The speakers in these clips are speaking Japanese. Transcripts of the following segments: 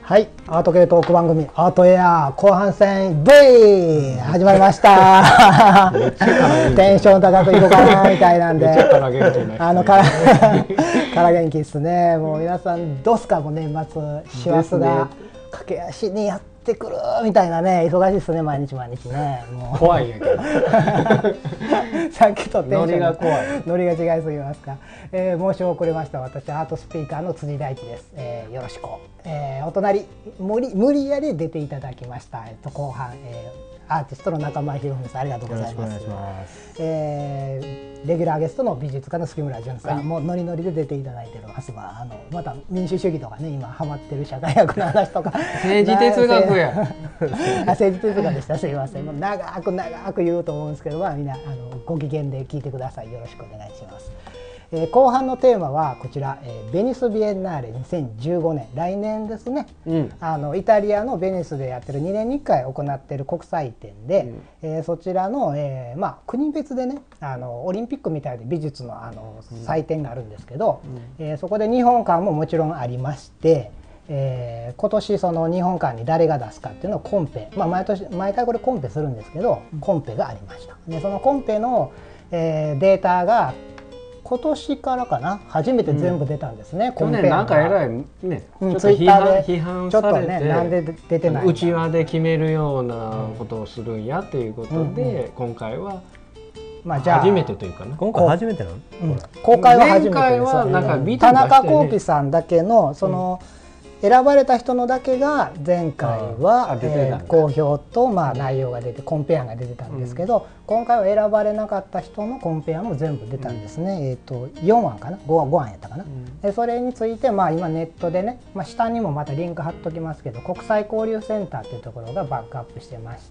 はい、アート系トーク番組アートエア後半戦 V 始まりましたテンション高くいこうかなみたいなんでから元気ですね。もう皆さんどうすか、もう年末師走が駆け足にやってくるみたいなね、忙しいですね、毎日毎日ね。もう怖いんやけどさっきとテンションノリが怖い、 ノリが違いすぎますか。申し遅れました。私アートスピーカーの辻大地です。よろしく。お隣無理やり出ていただきました。後半、アーティストの中村博文さん、ありがとうございます。レギュラーゲストの美術家の杉村淳さんもノリノリで出ていただいてます。また民主主義とかね、今ハマってる社会学の話とか政治哲学や政治哲学でした。すいません。もう長く言うと思うんですけど、みんなご機嫌で聞いてください。よろしくお願いします。後半のテーマはこちら、ベニスビエンナーレ2015年、来年ですね、イタリアのベニスでやってる2年に1回行っている国際展で、そちらの、国別でね、オリンピックみたいで美術の、祭典があるんですけど、そこで日本館ももちろんありまして、今年その日本館に誰が出すかっていうのをコンペ、毎回これコンペするんですけど、コンペがありました。でそのコンペの、データが今年からかな、初めて全部出たんですね。 去年なんかえらいね、ちょっと批判されて、 なんで出てないんだ、 内輪で決めるようなことをするんやっていうことで、今回は初めてというかな。 今回初めてなの？ 公開は初めてです。 前回はなんかビデオ出してね、 田中幸喜さんだけのその選ばれた人のだけが前回は好評と内容が出てコンペ案が出てたんですけど、今回は選ばれなかった人のコンペ案も全部出たんですね。4案かな、5案やったかな。でそれについて今ネットでね、下にもまたリンク貼っときますけど、国際交流センターというところがバックアップしてまして、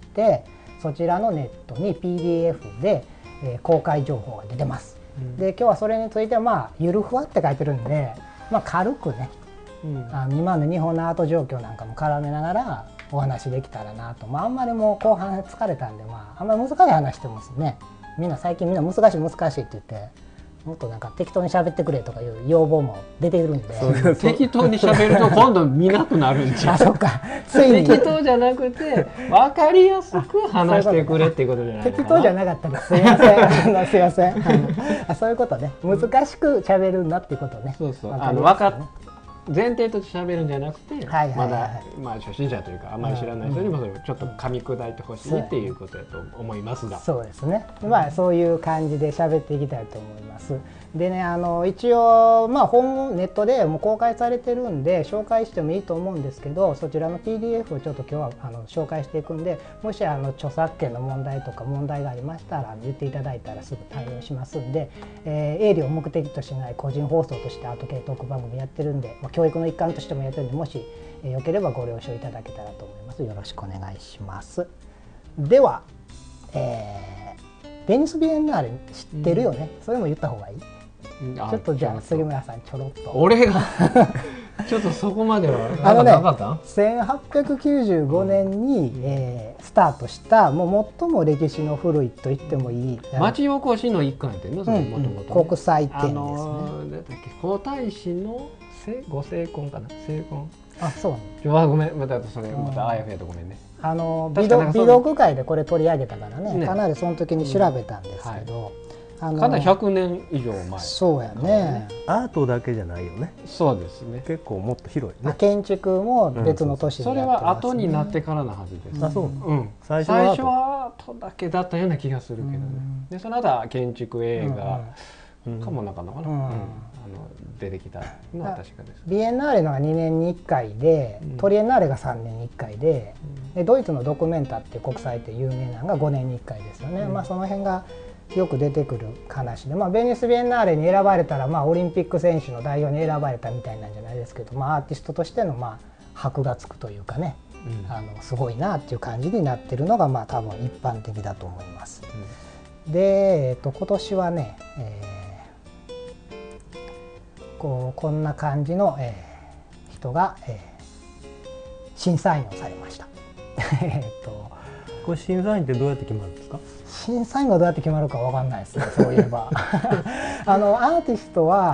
そちらのネットに PDF で公開情報が出てます。で今日はそれについてゆるふわって書いてるんで、軽くね、今の日本のアート状況なんかも絡めながらお話できたらなと。あんまりもう後半疲れたんで、あんまり難しい話してますね。最近みんな難しいって言って、もっとなんか適当に喋ってくれとかいう要望も出ているんで、 適当に喋ると今度見なくなるんじゃん。 そうか、ついに適当じゃなくて分かりやすく話してくれっていうことじゃないかな。 適当じゃなかったです。すいませんすいませんそういうことね、難しく喋るんだっていうことね。 そうそう、前提として喋るんじゃなくて、まだ初心者というかあまり知らない人にもそれをちょっと噛み砕いてほしいっていうことだと思いますが、 そうですね、そういう感じで喋っていきたいと思います。でね、一応本ネットでもう公開されてるんで紹介してもいいと思うんですけど、そちらの PDF をちょっと今日は紹介していくんで、もし著作権の問題とか問題がありましたら言っていただいたらすぐ対応しますんで、営利を目的としない個人放送としてアート系トーク番組やってるんで、教育の一環としてもやってるんで、もしよければご了承いただけたらと思います。よろしくお願いします。では、ベニスビエンナーレ知ってるよね、それも言った方がいい？ちょっとじゃあ杉村さんちょろっと。 俺がちょっとそこまではなかった。 1895年に、スタートしたもう最も歴史の古いと言ってもいい町おこしの一環やってんの、それもともと国際展ですね。 皇太子のご成婚かな、成婚。 そうなの。ごめん、またそれまたあやふやとごめんね。 美読会でこれ取り上げたからね、かなりその時に調べたんですけど、 かなり100年以上前。 そうやね。 アートだけじゃないよね。 そうですね。 結構もっと広いね。 建築も別の都市でやってますね。 それは後になってからのはずです。 そう。 最初はアートだけだったような気がするけどね。でその後は建築、映画かもなかなかな出てきたのは確かです。 ビエンナーレのが2年に1回で、トリエンナーレが3年に1回で、ドイツのドキュメンタっていう国際って有名なのが5年に1回ですよね。その辺がよく出てくる話で、ベニスビエンナーレに選ばれたら、オリンピック選手の代表に選ばれたみたいなんじゃないですけど、アーティストとしての箔がつくというかね、すごいなっていう感じになってるのが多分一般的だと思います。で、今年はね、こんな感じの、人が、審査員をされましたこれ審査員ってどうやって決まるんですか？ 審査員がどうやって決まるかわかんないですね、そういえばアーティストは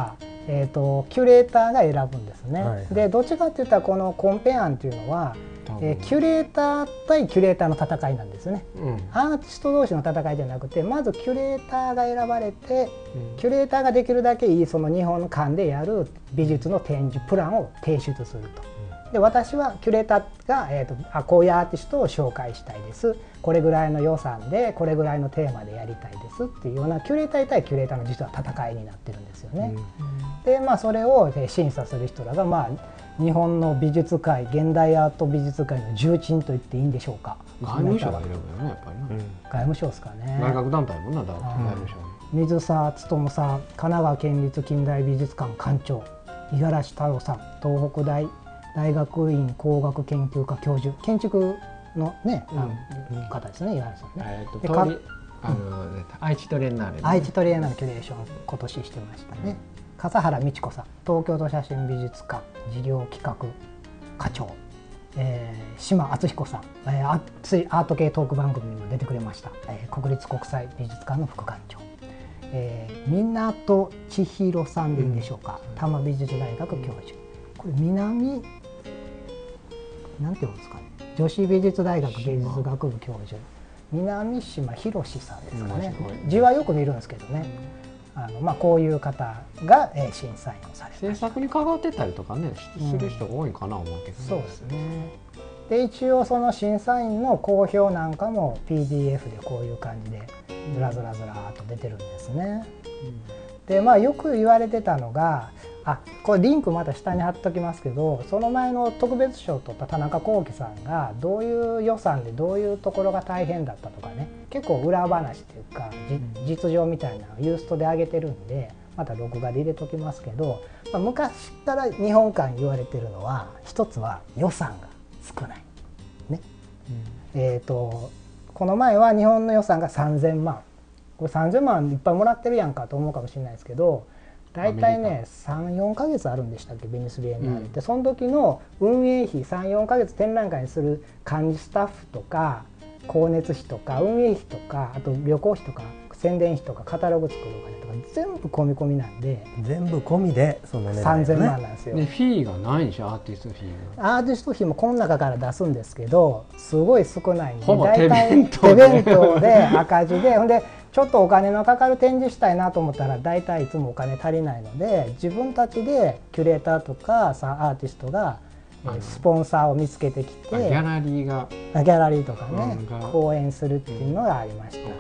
キュレーターが選ぶんですね。 はいはい、 でどっちかっていったらこのコンペ案っていうのは、キュレーター対キュレーターの戦いなんですね、アーティスト同士の戦いじゃなくて、まずキュレーターが選ばれて、キュレーターができるだけいいその日本館でやる美術の展示プランを提出すると。で私はキュレーターが、こういうアーティストを紹介したいです、これぐらいの予算でこれぐらいのテーマでやりたいですっていうようなキュレーター対キュレーターの実は戦いになってるんですよね。でそれを審査する人らが、日本の美術界、現代アート美術界の重鎮と言っていいんでしょうか。 外務省が選ぶよね、やっぱりな。 外務省ですかね。 外郭団体もな、外務省。 水沢勉さん、神奈川県立近代美術館館長、五十嵐太郎さん、東北大大学院工学研究科教授、建築のね、方ですね、五十嵐さんね。 愛知トリエンナーレ、 愛知トリエンナーレキュレーション今年してましたね。笠原美智子さん、東京都写真美術館事業企画課長、島敦彦さん、アート系トーク番組にも出てくれました、国立国際美術館の副館長、港千尋さんでいいんでしょうか、多摩美術大学教授。これ南なんていうんですかね、女子美術大学芸術学部教授、南島博さんですかね。字はよく見るんですけどね。こういう方が審査員をされて、 制作に関わってたりとかね、する人が多いかな思うけどね。 そうですね。で一応その審査員の公表なんかも PDF でこういう感じでずらずらずらーっと出てるんですね。でよく言われてたのが、これリンクまた下に貼っときますけど、その前の特別賞を取った田中幸喜さんがどういう予算でどういうところが大変だったとかね、結構裏話というか、実情みたいなのをユーストで上げてるんで、また録画で入れときますけど、昔から日本館言われてるのは、一つは予算が少ない、ね。この前は日本の予算が3000万、これ3000万いっぱいもらってるやんかと思うかもしれないですけど、大体ね 3,4 ヶ月あるんでしたっけ、ベニスビエンナーレって、その時の運営費 3,4 ヶ月展覧会にする管理スタッフとか光熱費とか運営費とか、あと旅行費とか宣伝費とかカタログ作るお金とか全部込み込みなんで、 全部込みでその値段、 3,000万なんですよ。 でフィーがないんでしょ、アーティストフィーが。アーティスト費もこの中から出すんですけど、すごい少ないんで、 ほぼ手弁当で赤字で、ほんでちょっとお金のかかる展示したいなと思ったら大体いつもお金足りないので、自分たちでキュレーターとかアーティストがスポンサーを見つけてきて、ギャラリーとかね、講演するっていうのがありました。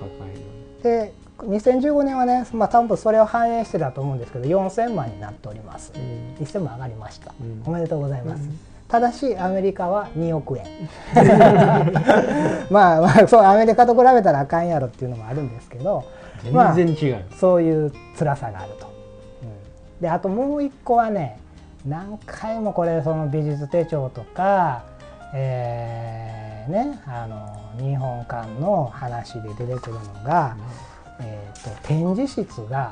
で2015年はね、多分それを反映してたと思うんですけど、4,000万になっております。1,000万上がりました。おめでとうございます。ただしアメリカは2億円そうアメリカと比べたらあかんやろっていうのもあるんですけど、 全然違う、 そういう辛さがあると。であともう一個はね、何回もこれその美術手帳とか、日本館の話で出てくるのが、展示室が、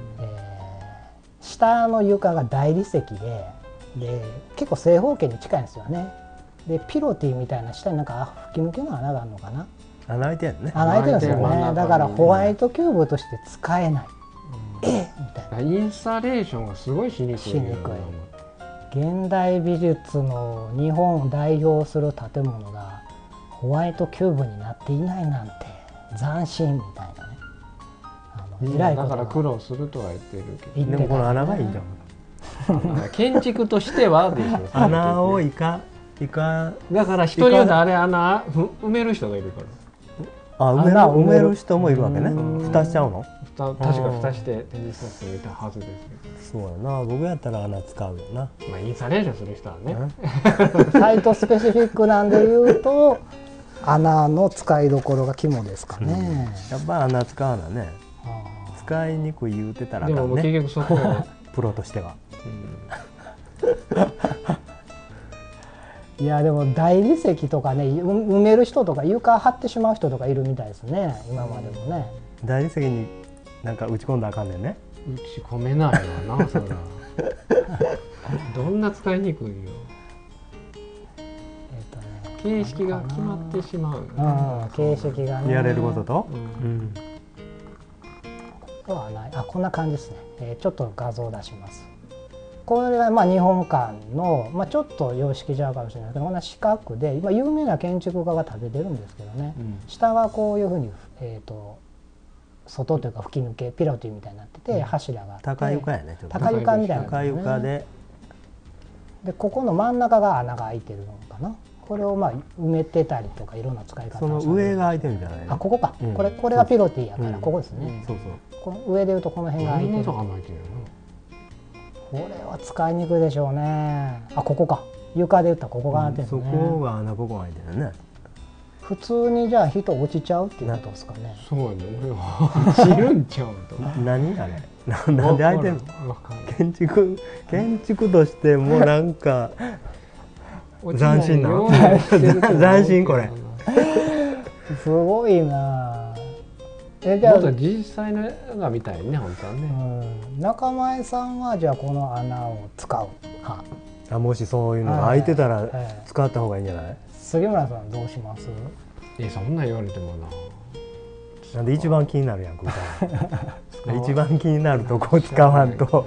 下の床が大理石で結構正方形に近いんですよね。でピロティみたいな下になんか吹き抜けの穴があるのかな。 穴開いてるね。 穴開いてるんですよね。だからホワイトキューブとして使えない。みたいな。 インスタレーションがすごいしにくい。 現代美術の日本を代表する建物がホワイトキューブになっていないなんて斬新みたいなね。 偉いことだから苦労するとは言ってるけど、 でもこの穴がいいんじゃん。 建築としてはでしょ。 穴をだから人によってあれ穴埋める人がいるから。 埋める人もいるわけね。蓋しちゃうの？ 確か蓋して展示室に入れたはずですけど。そうやな。僕やったら穴使うよな。 インスタレーションする人はね。 サイトスペシフィックなんで言うと穴の使いどころが肝ですかね。 やっぱ穴使うのね。使いにくい言うてたらあかんね。 でも結局そこはプロとしては。 いやでも大理石とかね、埋める人とか床張ってしまう人とかいるみたいですね、今までもね。 大理石になんか打ち込んだらあかんねんね。 打ち込めないわなそら。どんな使いにくいよ。形式が決まってしまう。 形式がね。 やれることと。 はない。こんな感じですね。ちょっと画像を出します。 これはまあ日本館の、まあ、ちょっと様式違うかもしれないけど、こんな四角で今有名な建築家が建ててるんですけどね、下はこういうふうに、外というか吹き抜けピロティみたいになってて、柱があって高床やね、ちょっと高床みたいな、 高床でここの真ん中が穴が開いてるのかな。これをまあ埋めてたりとかいろんな使い方をその上が開いてるんじゃないの？ あ、ここか、これがピロティやからここですね、 そうそう、 この上でいうとこの辺が開いてる。これは使いにくいでしょうね。あ、ここか、床で言ったらここが開いてるね、 そこが穴ここ開いてるね。 普通にじゃあ人落ちちゃうっていうことですかね。 そうやね、俺は落ちるんちゃうと。 何あれ、なんで開いてるの？建築としてもなんか斬新な斬新これ。 すごいな。 じゃあ実際のが見たいね、本当はね。 中前さんはじゃあこの穴を使う派？ あ、もしそういうのが開いてたら使った方がいいんじゃない？ 杉村さんどうします？ そんな言われてもな。 なんで一番気になるやん、空間。一番気になるとこ使わんと。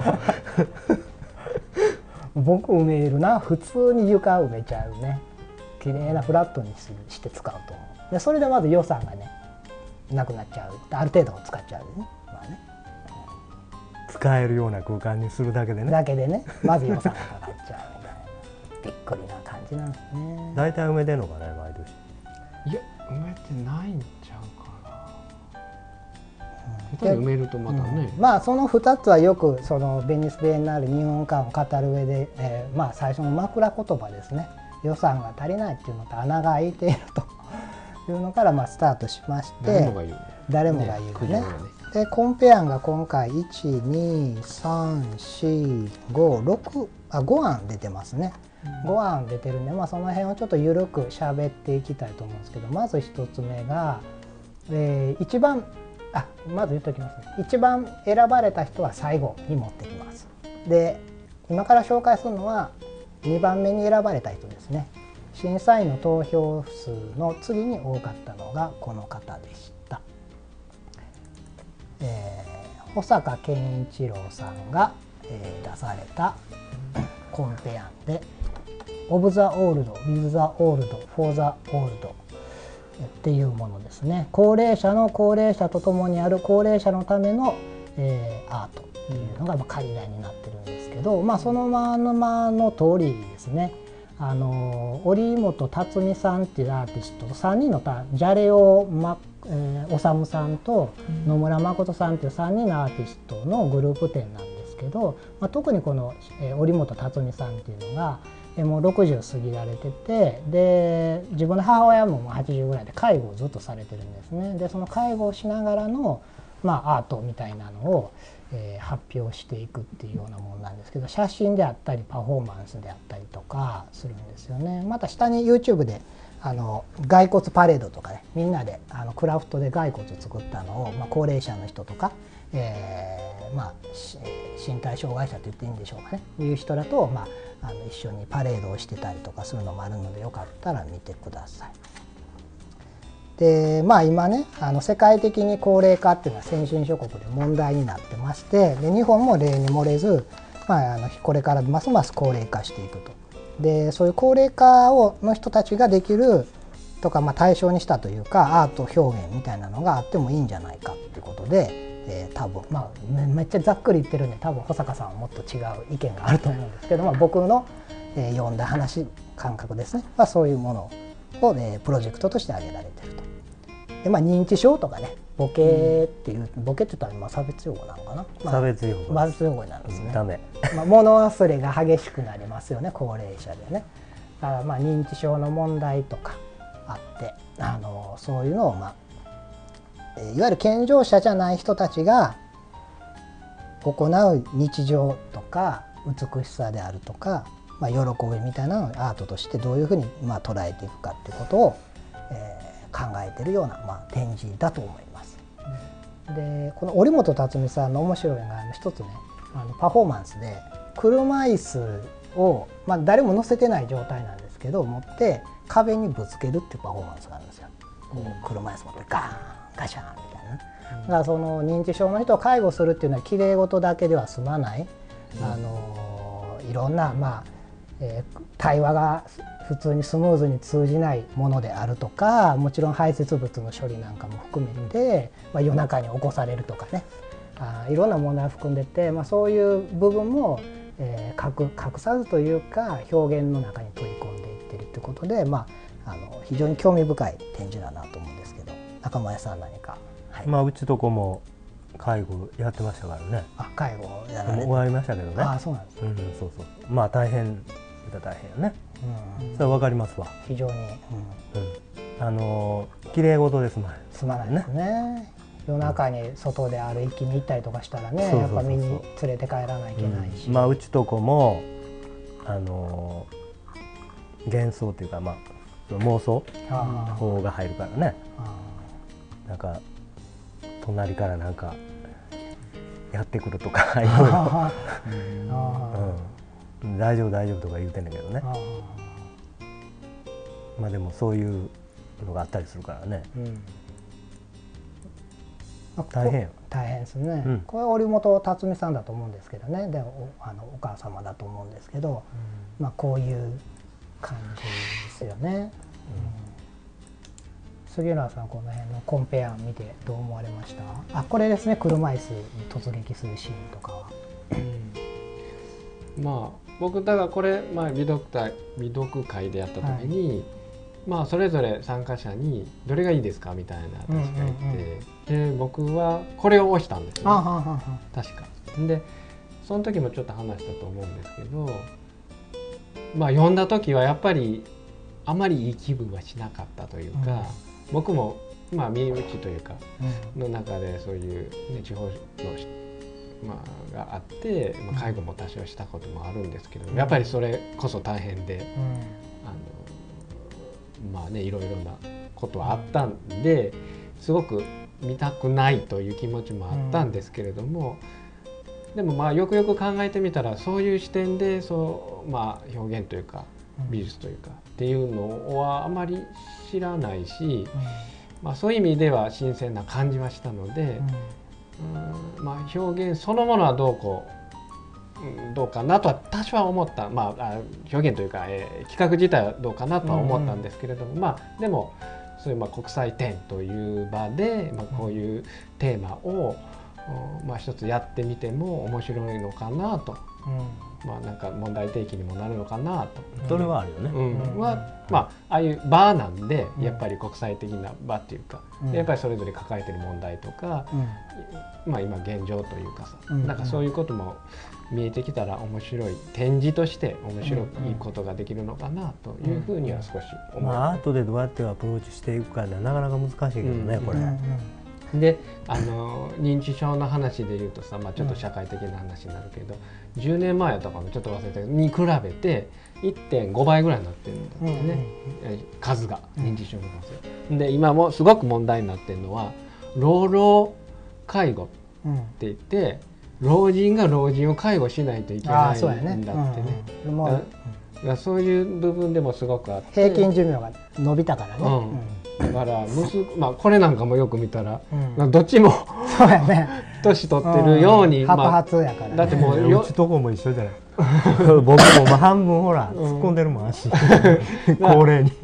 僕埋めるな、普通に床埋めちゃうね。綺麗なフラットにして使うと思う。でそれでまず予算がねなくなっちゃう。ある程度使っちゃうね。まあね。 使えるような空間にするだけでね。 だけでね、まず予算がかかっちゃうみたいな。びっくりな感じなんですね。 大体埋めてんのかね、毎年。 いや、埋めてないんちゃうかな。埋めるとまたね。 まあその2つはよくそのベニス・ビエンナーレ日本館を語る上で、まあ最初の枕言葉ですね。予算が足りないっていうのと穴が開いているというのからまあスタートしまして、誰もが言うね。でコンペ案が今回5案出てますね。5案出てるんで、まあ、その辺をちょっと緩く喋っていきたいと思うんですけど、まず1つ目が、一番まず言っておきますね。一番選ばれた人は最後に持ってきます。で今から紹介するのは2番目に選ばれた人ですね。審査員の投票数の次に多かったのがこの方でした。保坂健一郎さんが、出されたコンペ案でオブ・ザ・オールド、ウィズ・ザ・オールド、フォー・ザ・オールドっていうものですね。高齢者と共にある高齢者のための、アートっていうのが仮題になってるんですけど、まあ、そのままの通りですね。折本辰巳さんっていうアーティストと3人のジャレオ・修さんと野村誠さんっていう3人のアーティストのグループ展なんですけど、まあ、特にこの折本辰巳さんっていうのがもう60過ぎられてて、で自分の母親ももう80ぐらいで介護をずっとされてるんですね。でその介護をしながらの、まあ、アートみたいなのを、発表していくっていうようなものなんですけど、写真であったりパフォーマンスであったりとかするんですよね。また下に YouTube で骸骨パレードとかね、みんなでクラフトで骸骨作ったのを、まあ、高齢者の人とか、まあ、身体障害者と言っていいんでしょうかね、いう人らと、まあ、一緒にパレードをしてたりとかするのもあるので、よかったら見てください。でまあ、今ね世界的に高齢化っていうのは先進諸国で問題になってまして、で日本も例に漏れず、まあ、これからますます高齢化していくと。でそういう高齢化の人たちができるとか、まあ、対象にしたというかアート表現みたいなのがあってもいいんじゃないかっていうことで、多分、まあ、めっちゃざっくり言ってるんで多分保坂さんはもっと違う意見があると思うんですけど、まあ、僕の、読んだ感覚ですね、まあ、そういうものを、プロジェクトとして挙げられていると。でまあ、認知症とかね、ボケっていう、ボケって言ったら差別用語なのかな、まあ、差別用語になるんですね。 ダメ。 まあ、物忘れが激しくなりますよね、高齢者でね。だからまあ認知症の問題とかあってそういうのを、まあいわゆる健常者じゃない人たちが行う日常とか美しさであるとか、まあ、喜びみたいなのをアートとしてどういうふうにまあ捉えていくかっていうことを、考えているような、まあ、展示だと思います。でこの折本辰巳さんの面白いのが一つね、パフォーマンスで車椅子を、まあ、誰も乗せてない状態なんですけど持って壁にぶつけるっていうパフォーマンスがあるんですよ。こう車椅子持ってガーンガシャンみたいな。だからその認知症の人を介護するっていうのはきれい事だけでは済まない、 いろんな、対話が普通にスムーズに通じないものであるとか、もちろん排泄物の処理なんかも含めて、夜中に起こされるとかね、いろんな問題を含んでて、そういう部分も、隠さずというか表現の中に取り込んでいってるということで、非常に興味深い展示だなと思うんですけど、中村さん何か。 はい、うちとこも介護やってましたからね。 介護やられて終わりましたけどね。 そうなんです。 そうそう。大変やね。それはわかりますわ。 非常に。 綺麗事ですまないですね。夜中に外で歩きに行ったりとかしたらね、やっぱ見に連れて帰らないといけないし。 うちとこも幻想というか妄想法が入るからね。なんか隣からなんかやってくるとか大丈夫大丈夫とか言うてんだけどね。でもそういうのがあったりするからね。大変ですね。これは織本辰巳さんだと思うんですけどね。でお母様だと思うんですけど、こういう感じですよね。杉浦さん、この辺のコンペ案見てどう思われました？これですね、車椅子に突撃するシーンとかは。 僕だからこれ、美読会でやった時に、それぞれ参加者にどれがいいですかみたいな確か言って、で僕はこれを押したんですよ、ね、確か。でその時もちょっと話したと思うんですけど、読んだ時はやっぱりあまりいい気分はしなかったというか、僕も身内というかの中でそういう、地方のがあって、介護も多少したこともあるんですけど、やっぱりそれこそ大変で、いろいろなことはあったんですごく見たくないという気持ちもあったんですけれども、でもよくよく考えてみたらそういう視点で表現というか美術というかっていうのはあまり知らないし、そういう意味では新鮮な感じはしたので、表現そのものはどうかなとは多少は思った、表現というか、企画自体はどうかなとは思ったんですけれども、でもそういう国際展という場で、こういうテーマを、一つやってみても面白いのかなと、なんか問題提起にもなるのかなと。 それはあるよね。 ああいう場なんでやっぱり国際的な場っていうか、やっぱりそれぞれ抱えてる問題とか、今現状というかさ、なんかそういうことも見えてきたら面白い展示として面白いことができるのかなというふうには少し思う。 アートでどうやってアプローチしていくかなかなか難しいけどね、これ。 で認知症の話でいうとさ、ちょっと社会的な話になるけど、10年前やったかな、ちょっと忘れたけどに比べて 1.5 倍ぐらいになってるんだってね、数が、認知症の数。で今もすごく問題になってるのは老老介護って言って、老人が老人を介護しないといけないんだってね。そういう部分でもすごくあって、 平均寿命が伸びたからね。 だからこれなんかもよく見たら、どっちもそうやね、 年取ってるように、 白髪やからね。 だってもううちとこも一緒じゃない。僕も半分ほら突っ込んでるもん、足高齢に。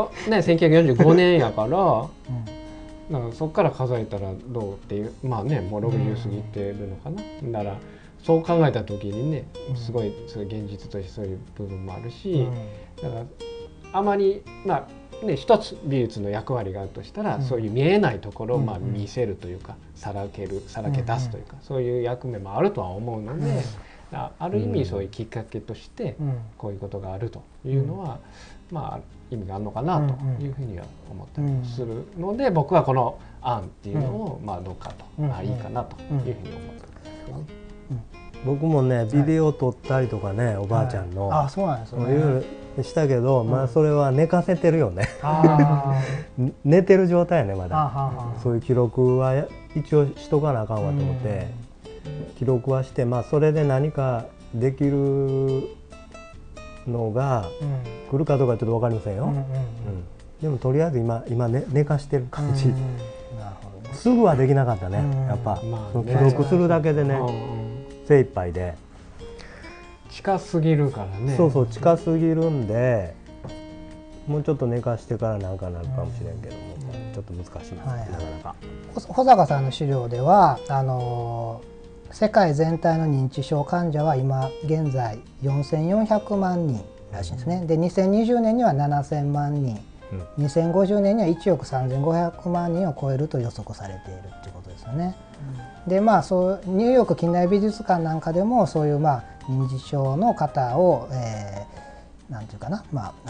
1945年やから、そこから数えたらどうっていう、もう60過ぎてるのかな。だからそう考えた時にね、すごい現実としてそういう部分もあるし、だからあまり一つ美術の役割があるとしたら、そういう見えないところを見せるというか、さらけ出すというか、そういう役目もあるとは思うので、ある意味そういうきっかけとしてこういうことがあるというのは、意味があるのかなというふうには思ったりするので、僕はこの案っていうのをどうかと、いいかなというふうに思ったんですけどね。 僕もねビデオ撮ったりとかね、おばあちゃんのそうなんですよね、 いろいろしたけど、それは寝かせてるよね。寝てる状態やね、まだ。そういう記録は一応しとかなあかんわと思って記録はして、それで何かできるのが来るかどうかちょっと分かりませんよ。でもとりあえず今寝かしてる感じ。すぐはできなかったね、やっぱ記録するだけでね精一杯で。 近すぎるからね。 そうそう近すぎるんで、もうちょっと寝かしてからなんかなるかもしれんけども、ちょっと難しいですね、なかなか。 保坂さんの資料では世界全体の認知症患者は今現在4400万人らしいんですね。で2020年には7000万人、2050年には1億3500万人を超えると予測されているということですよね。でそうニューヨーク近代美術館なんかでもそういう認知症の方を、なんていうかな、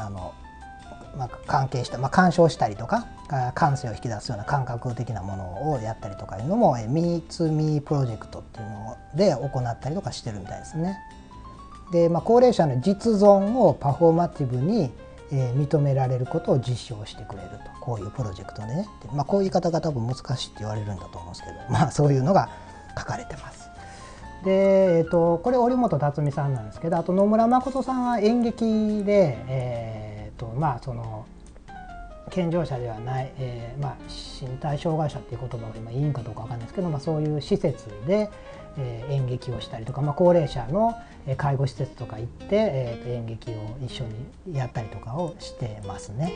関係した、鑑賞したりとか感性を引き出すような感覚的なものをやったりとかいうのも Me2Me プロジェクトっていうので行ったりとかしてるみたいですね。で、高齢者の実存をパフォーマティブに認められることを実証してくれると、こういうプロジェクトでね、こういう言い方が多分難しいって言われるんだと思うんですけど、そういうのが書かれてます。で、これ織本辰巳さんなんですけど、あと野村誠さんは演劇で、その健常者ではない、身体障害者っていう言葉が今いいんかどうかわかんないですけど、そういう施設で、演劇をしたりとか、高齢者の介護施設とか行って、演劇を一緒にやったりとかをしてますね。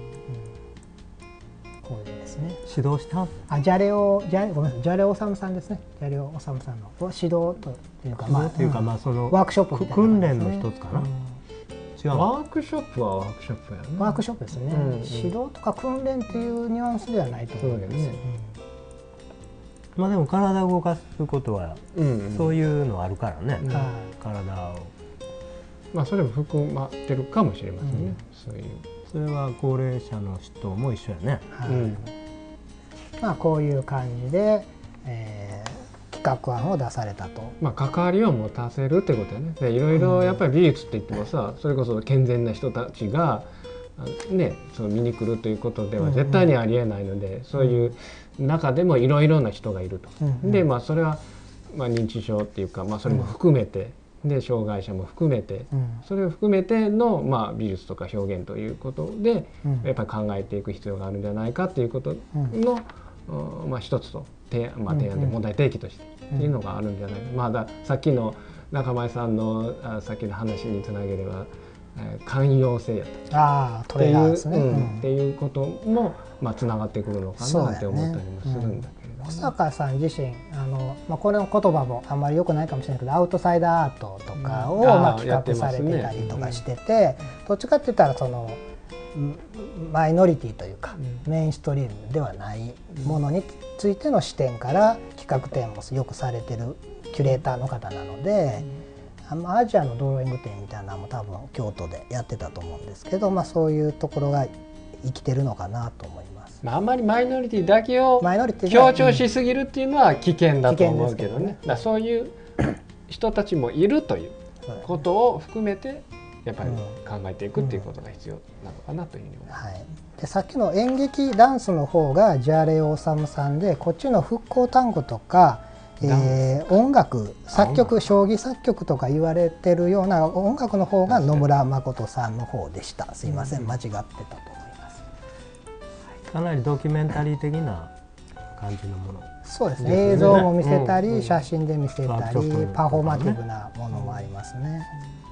こういうですね。 指導したジャレオ治さんですね。ジャレオ治さんの指導というか、 そのワークショップみたいな訓練の一つかな。 ワークショップはワークショップやね。 ワークショップですね。指導とか訓練っていうニュアンスではないと思うんです。 でも体を動かすことはそういうのあるからね、体をそれも含まってるかもしれませんね。 それは高齢者の人も一緒やね。 こういう感じで、企画案を出されたと。 関わりを持たせるってことやね。でいろいろやっぱり美術って言ってもさ、それこそ健全な人たちがね、その見に来るということでは絶対にありえないので、そういう中でもいろいろな人がいると。でそれは認知症っていうか、それも含めて、で障害者も含めて、それを含めての美術とか表現ということでやっぱり考えていく必要があるんじゃないかっていうことの一つと提案で問題提起としてっていうのがあるんじゃないか。さっきの中前さんのさっきの話につなげれば寛容性やったトレーナーですね、 っていうこともつながってくるのかなって思ったりもするんだけれども、 保坂さん自身これの言葉もあんまり良くないかもしれないけど、アウトサイダーアートとかを企画されてたりとかしてて、どっちかって言ったらそのマイノリティというかメインストリームではないものについての視点から企画展もよくされてるキュレーターの方なので、アジアのドローイング展みたいなのも多分京都でやってたと思うんですけど、そういうところが生きてるのかなと思います。 あんまりマイノリティだけを強調しすぎるっていうのは危険だと思うけどね。そういう人たちもいるということを含めてやっぱり考えていくっていうことが必要なのかなというふうに思います。 でさっきの演劇ダンスの方がジャレオ治さんで、こっちの復興単語とか音楽作曲将棋作曲とか言われてるような音楽の方が野村誠さんの方でした。すいません、間違ってたと思います。 かなりドキュメンタリー的な感じのもの。 そうですね、映像も見せたり、写真で見せたり、パフォーマティブなものもありますね。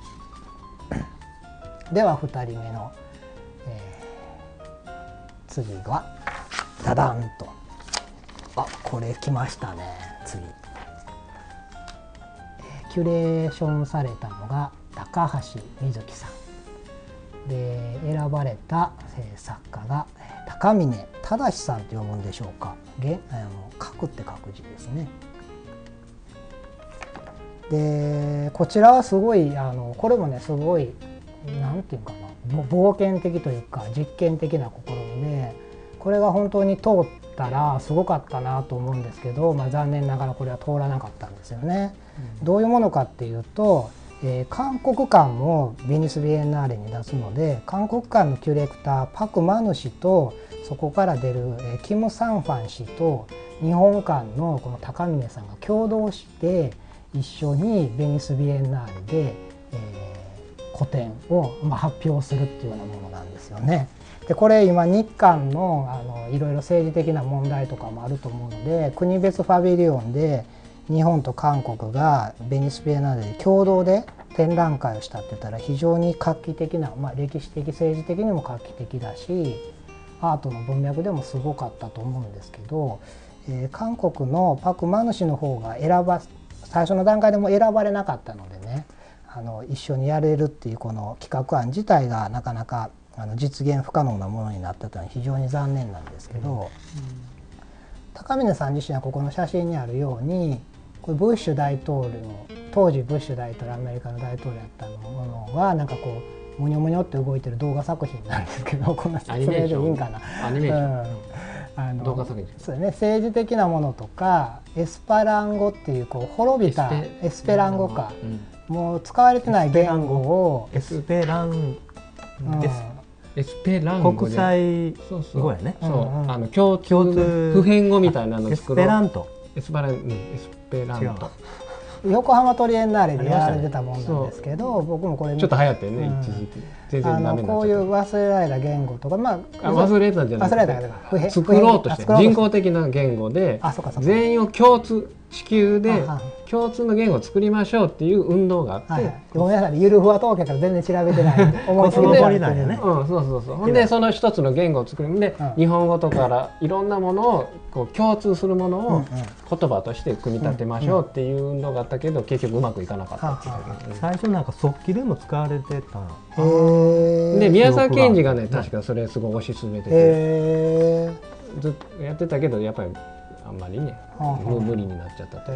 では2人目の、次はダダンと、これ来ましたね。次、キュレーションされたのが高橋瑞希さんで、選ばれた作家が高峰忠さんと読むんでしょうか。書くって書く字ですね。でこちらはすごいこれもねすごいなんていうかな、冒険的というか実験的な試みで、これが本当に通ったらすごかったなと思うんですけど、残念ながらこれは通らなかったんですよね。どういうものかっていうと、韓国館もベニスビエンナーレに出すので、韓国館のキュレクターパク・マヌ氏とそこから出るキム・サンファン氏と日本館のこの高峰さんが共同して一緒にベニスビエンナーレで、個展を発表するっていうようなものなんですよね。でこれ今日韓のいろいろ政治的な問題とかもあると思うので、国別パビリオンで日本と韓国がベニスビエナーレで共同で展覧会をしたって言ったら非常に画期的な、歴史的政治的にも画期的だしアートの文脈でもすごかったと思うんですけど、韓国のパク・マヌ氏の方が最初の段階でも選ばれなかったのでね、一緒にやれるっていうこの企画案自体がなかなか実現不可能なものになったというのは非常に残念なんですけど、高峰さん自身はここの写真にあるようにこれブッシュ大統領、当時ブッシュ大統領アメリカの大統領やったものがなんかこうむにょむにょって動いてる動画作品なんですけど、こんな説明でいいんかな。 アニメーション、動画作品。 そうね、政治的なものとかエスパラン語っていう滅びたエスペラン語か、もう使われてない言語をエスペラン語国際語やね。 共通普遍語みたいなのを作ろう。エスペラント。 エスペラント。 横浜トリエンナーレでやられてたもんなんですけど、僕もこれちょっと流行ってね、一時期全然ダメになっちゃった。 こういう忘れられた言語とか、 忘れたじゃなくて作ろうとして人工的な言語で全員を地球で共通の言語を作りましょうっていう運動があって、 ごめんなさい、ゆるふわ統計から全然調べてない思いつきでなんやね。 ほんでその一つの言語を作るんで、日本語とかいろんなものをこう共通するものを言葉として組み立てましょうっていう運動があったけど、結局うまくいかなかったっていう。 最初なんか速記でも使われてた。 で宮沢賢治がね、確かそれすごい推し進めててずっとやってたけど、やっぱりあんまりね無理になっちゃったという。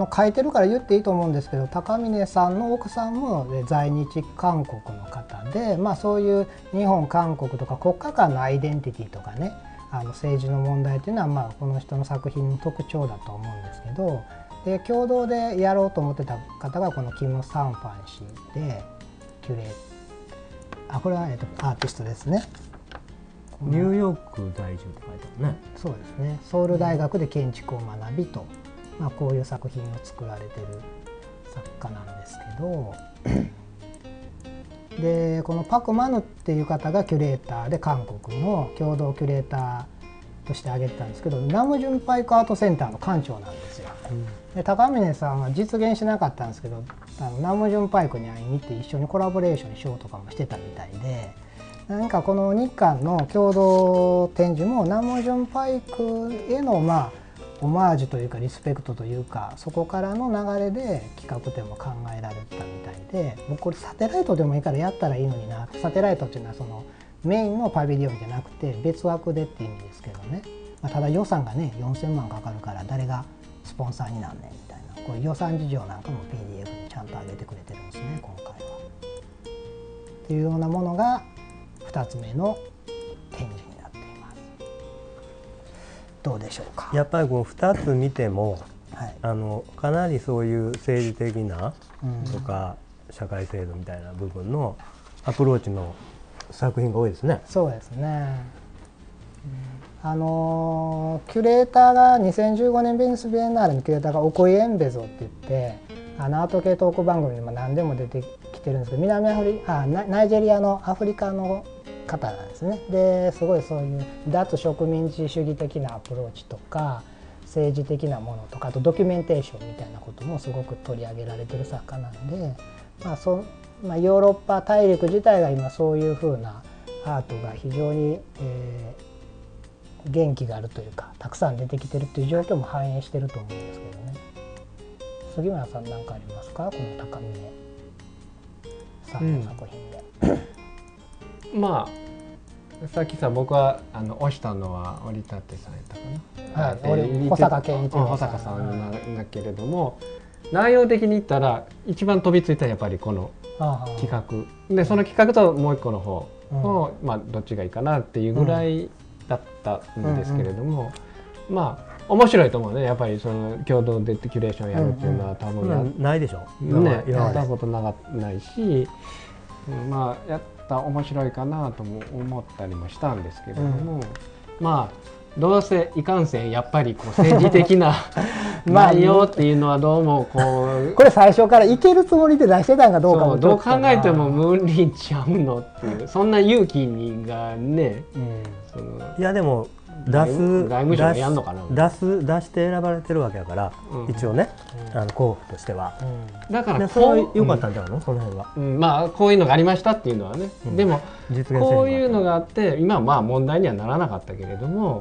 書いてるから言っていいと思うんですけど、高峰さんの奥さんも在日韓国の方で、そういう日本韓国とか国家間のアイデンティティとかね、政治の問題というのはこの人の作品の特徴だと思うんですけど、で共同でやろうと思ってた方がこのキム・サンファン氏で、これは、アーティストですね。 ニューヨーク在住って書いてあるね。 そうですね。ソウル大学で建築を学びと、こういう作品を作られてる作家なんですけどでこのパク・マヌっていう方がキュレーターで韓国の共同キュレーターとして挙げてたんですけど、ナムジュンパイクアートセンターの館長なんですよ。で高峰さんは実現しなかったんですけど、ナムジュンパイクに会いに行って一緒にコラボレーションしようとかもしてたみたいで、何かこの日韓の共同展示もナムジュンパイクへのオマージュというかリスペクトというか、そこからの流れで企画展も考えられてたみたいで、僕これサテライトでもいいからやったらいいのにな。サテライトっていうのはそのメインのパビリオンじゃなくて別枠でっていう意味ですけどね、ただ予算がね4000万かかるから誰がスポンサーになんねんみたいな、こういう予算事情なんかも PDF にちゃんと上げてくれてるんですね今回は。っていうようなものが2つ目の展示になっています。どうでしょうか。 やっぱりこう2つ見ても、かなりそういう政治的なとか、社会制度みたいな部分のアプローチの作品が多いですね。 そうですね。キュレーターが2015年ベニスビエンナーレのキュレーターがオコイエンベゾって言って、アート系トーク番組にも何でも出てきてるんですけど、ナイジェリアのアフリカの方なんですね。ですごいそういう脱植民地主義的なアプローチとか政治的なものとか、あとドキュメンテーションみたいなこともすごく取り上げられてる作家なんで、ヨーロッパ大陸自体が今そういう風なアートが非常に、元気があるというかたくさん出てきてるっていう状況も反映してると思うんですけどね。杉村さん何かありますか、この高峰さんの作品で。さっきさ僕は推したのは折立さんやったかな、 保坂健一郎保坂さんなんだけれども、内容的に言ったら一番飛びついたのはやっぱりこの企画で、その企画ともう一個の方を、どっちがいいかなっていうぐらいだったんですけれども、面白いと思うね。やっぱりその共同でキュレーションやるっていうのは多分ないでしょ、 やったことないし、やった面白いかなとも思ったりもしたんですけれども、どうせいかんせんやっぱりこう政治的な内容っていうのはどうもこれ最初からいけるつもりで出してたんかどうかもどう考えても無理ちゃうのっていう、そんな勇気がね、 いやでも出す外務省がやんのかな。 出して選ばれてるわけだから、一応ね、候補としては。 だからそれは良かったんじゃないの、その辺は。 まあこういうのがありましたっていうのはね。でもこういうのがあって今はまあ問題にはならなかったけれども、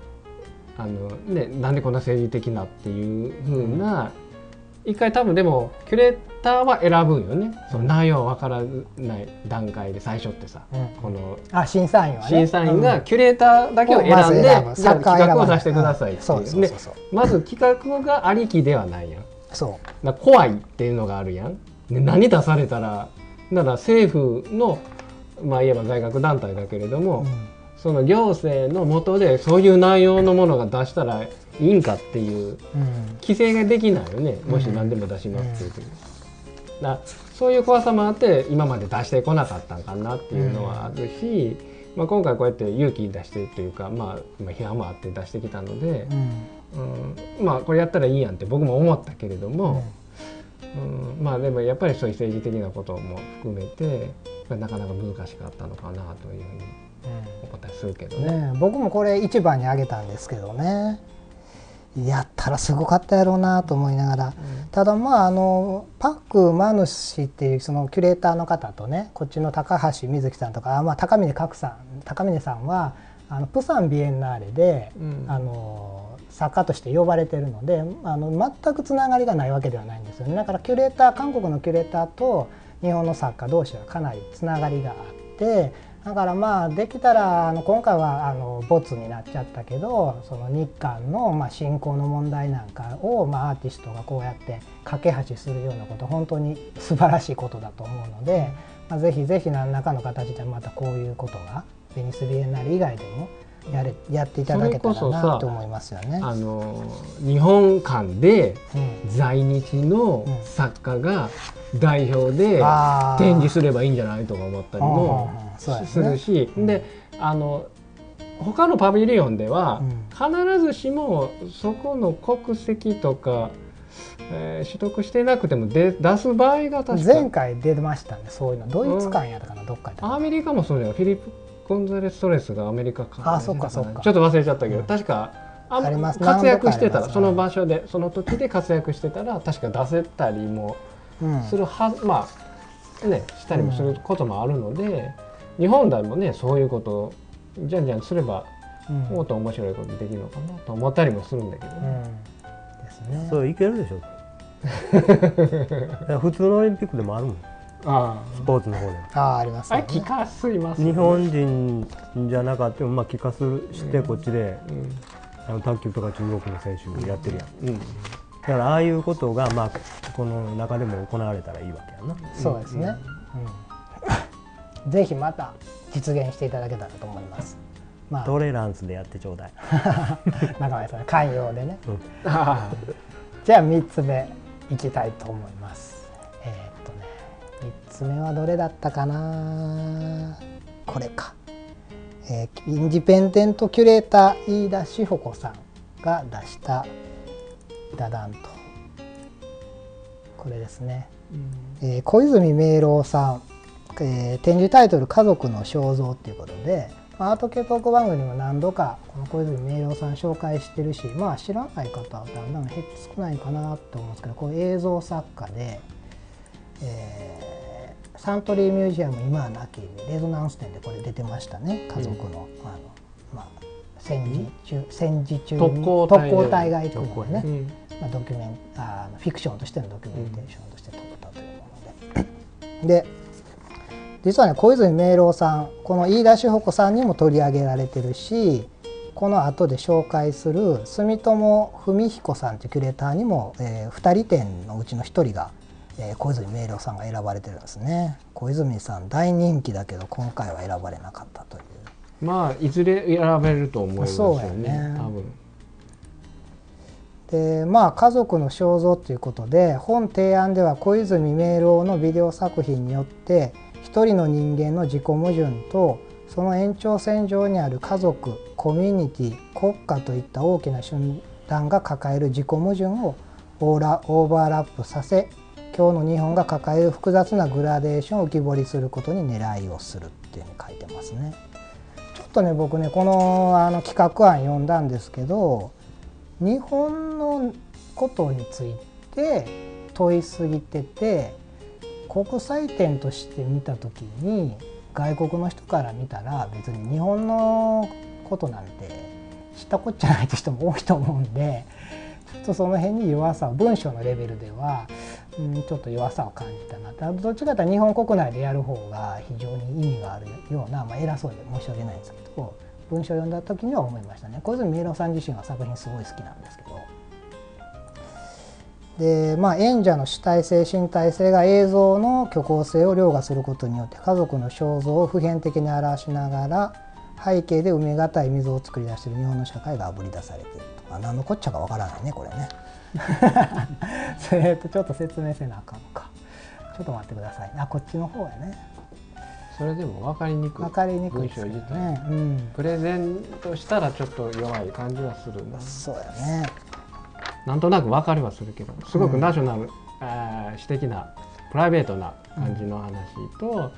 なんでこんな政治的なっていう風な、一回多分でもキュレーターは選ぶんよね、その内容わからない段階で最初ってさ、この審査員はね、 審査員がキュレーターだけを選んで、じゃあ企画をさせてくださいっていうね。まず企画がありきではないやん。そうだ怖いっていうのがあるやん。で何出されたら、だから政府のまあいえば在学団体だけれども、その行政の下でそういう内容のものが出したらいいんかっていう規制ができないよね、もし何でも出しますっていう時だ、そういう怖さもあって今まで出してこなかったんかなっていうのはあるし、まあ、今回こうやって勇気出してっていうか、まあ、批判もあって出してきたので、まあこれやったらいいやんって僕も思ったけれども、まあでもやっぱりそういう政治的なことも含めてなかなか難しかったのかなというふうに思ったりするけどね。 僕もこれ一番に挙げたんですけどね、やったらすごかったやろうなと思いながら、ただまあパク・マヌシっていうそのキュレーターの方とね、こっちの高橋瑞希さんとか、まあ、高峰さんはプサンビエンナーレで、作家として呼ばれてるので全くつながりがないわけではないんですよね。だから韓国のキュレーターと日本の作家同士はかなりつながりがあって、だからまあできたら今回はボツになっちゃったけど、その日韓の親交の問題なんかをアーティストがこうやって架け橋するようなこと、本当に素晴らしいことだと思うので、ぜひぜひ何らかの形でまたこういうことがベニスビエンナーレ以外でもやっていただけたらなと思いますよね。 日本館で在日の作家が代表で展示すればいいんじゃないとか思ったりもするし、で他のパビリオンでは必ずしもそこの国籍とか取得してなくても出す場合が確か前回出ましたね、そういうの。ドイツ館やったかな、どっかで。 アメリカもそうじゃない、フィリップ・ゴンザレス・トレスがアメリカか、 そうかそうか、 ちょっと忘れちゃったけど、確か活躍してたら、その場所でその時で活躍してたら確か出せたりもするはず、まあねしたりもすることもあるので、日本でもねそういうことをじゃんじゃんすればもっと面白いことできるのかなと思ったりもするんだけどね。 ですね。そういけるでしょ。普通のオリンピックでもあるもん。スポーツの方でありますね。 気化すいます。 日本人じゃなかったも気化してこっちで卓球とか中国の選手やってるやん。だからああいうことがこの中でも行われたらいいわけやな。 そうですね。ぜひまた実現していただけたらと思います。 トレランスでやってちょうだい。 中村さん寛容でね。じゃあ3つ目いきたいと思います。3つ目はどれだったかな、これか、インディペンデントキュレーター飯田志保子さんが出したダダンとこれですね、小泉明朗さん、展示タイトル家族の肖像っていうことで、アート系トーク番組にも何度かこの小泉明朗さん紹介してるし、知らない方はだんだん少ないかなと思うんですけど、こう映像作家で、サントリーミュージアム今はなきレゾナンス展でこれ出てましたね、家族の、戦時中に特攻隊が行くのでね、フィクションとしてのドキュメンテーションとして撮ったというもので、実はね小泉明朗さん、この飯田志保子さんにも取り上げられてるし、この後で紹介する住友文彦さんというキュレーターにも、2人展のうちの1人が小泉明朗さんが選ばれてるんですね。小泉さん大人気だけど今回は選ばれなかったという。 いずれ選べると思いますよね、多分。 で家族の肖像ということで、本提案では小泉明朗のビデオ作品によって一人の人間の自己矛盾とその延長線上にある家族、コミュニティ、国家といった大きな集団が抱える自己矛盾をオーバーラップさせ、今日の日本が抱える複雑なグラデーションを浮き彫りすることに狙いをするっていうふうに書いてますね。ちょっっとね僕ねこの企画案読んだんですけど、日本のことについて問いすぎてて、国際点として見た時に外国の人から見たら別に日本のことなんて知ったこっちゃないって人も多いと思うんで、ちょっとその辺に弱さを文章のレベルでは、ちょっと弱さを感じたなって。どっちかというと日本国内でやる方が非常に意味があるような、偉そうで申し訳ないんですけど、文章を読んだ時には思いましたね。小泉明朗さん自身は作品すごい好きなんですけど。で演者の主体性身体性が映像の虚構性を凌駕することによって家族の肖像を普遍的に表しながら背景で埋め難い溝を作り出している日本の社会があぶり出されていると。何のこっちゃかわからないねこれね。ちょっと説明せなあかんのか。ちょっと待ってください。こっちの方やね。 それでも分かりにくい。 分かりにくい文章自体、プレゼントしたらちょっと弱い感じはするな。 そうやね。 なんとなく分かりはするけど、すごくナショナル、私的なプライベートな感じの話と、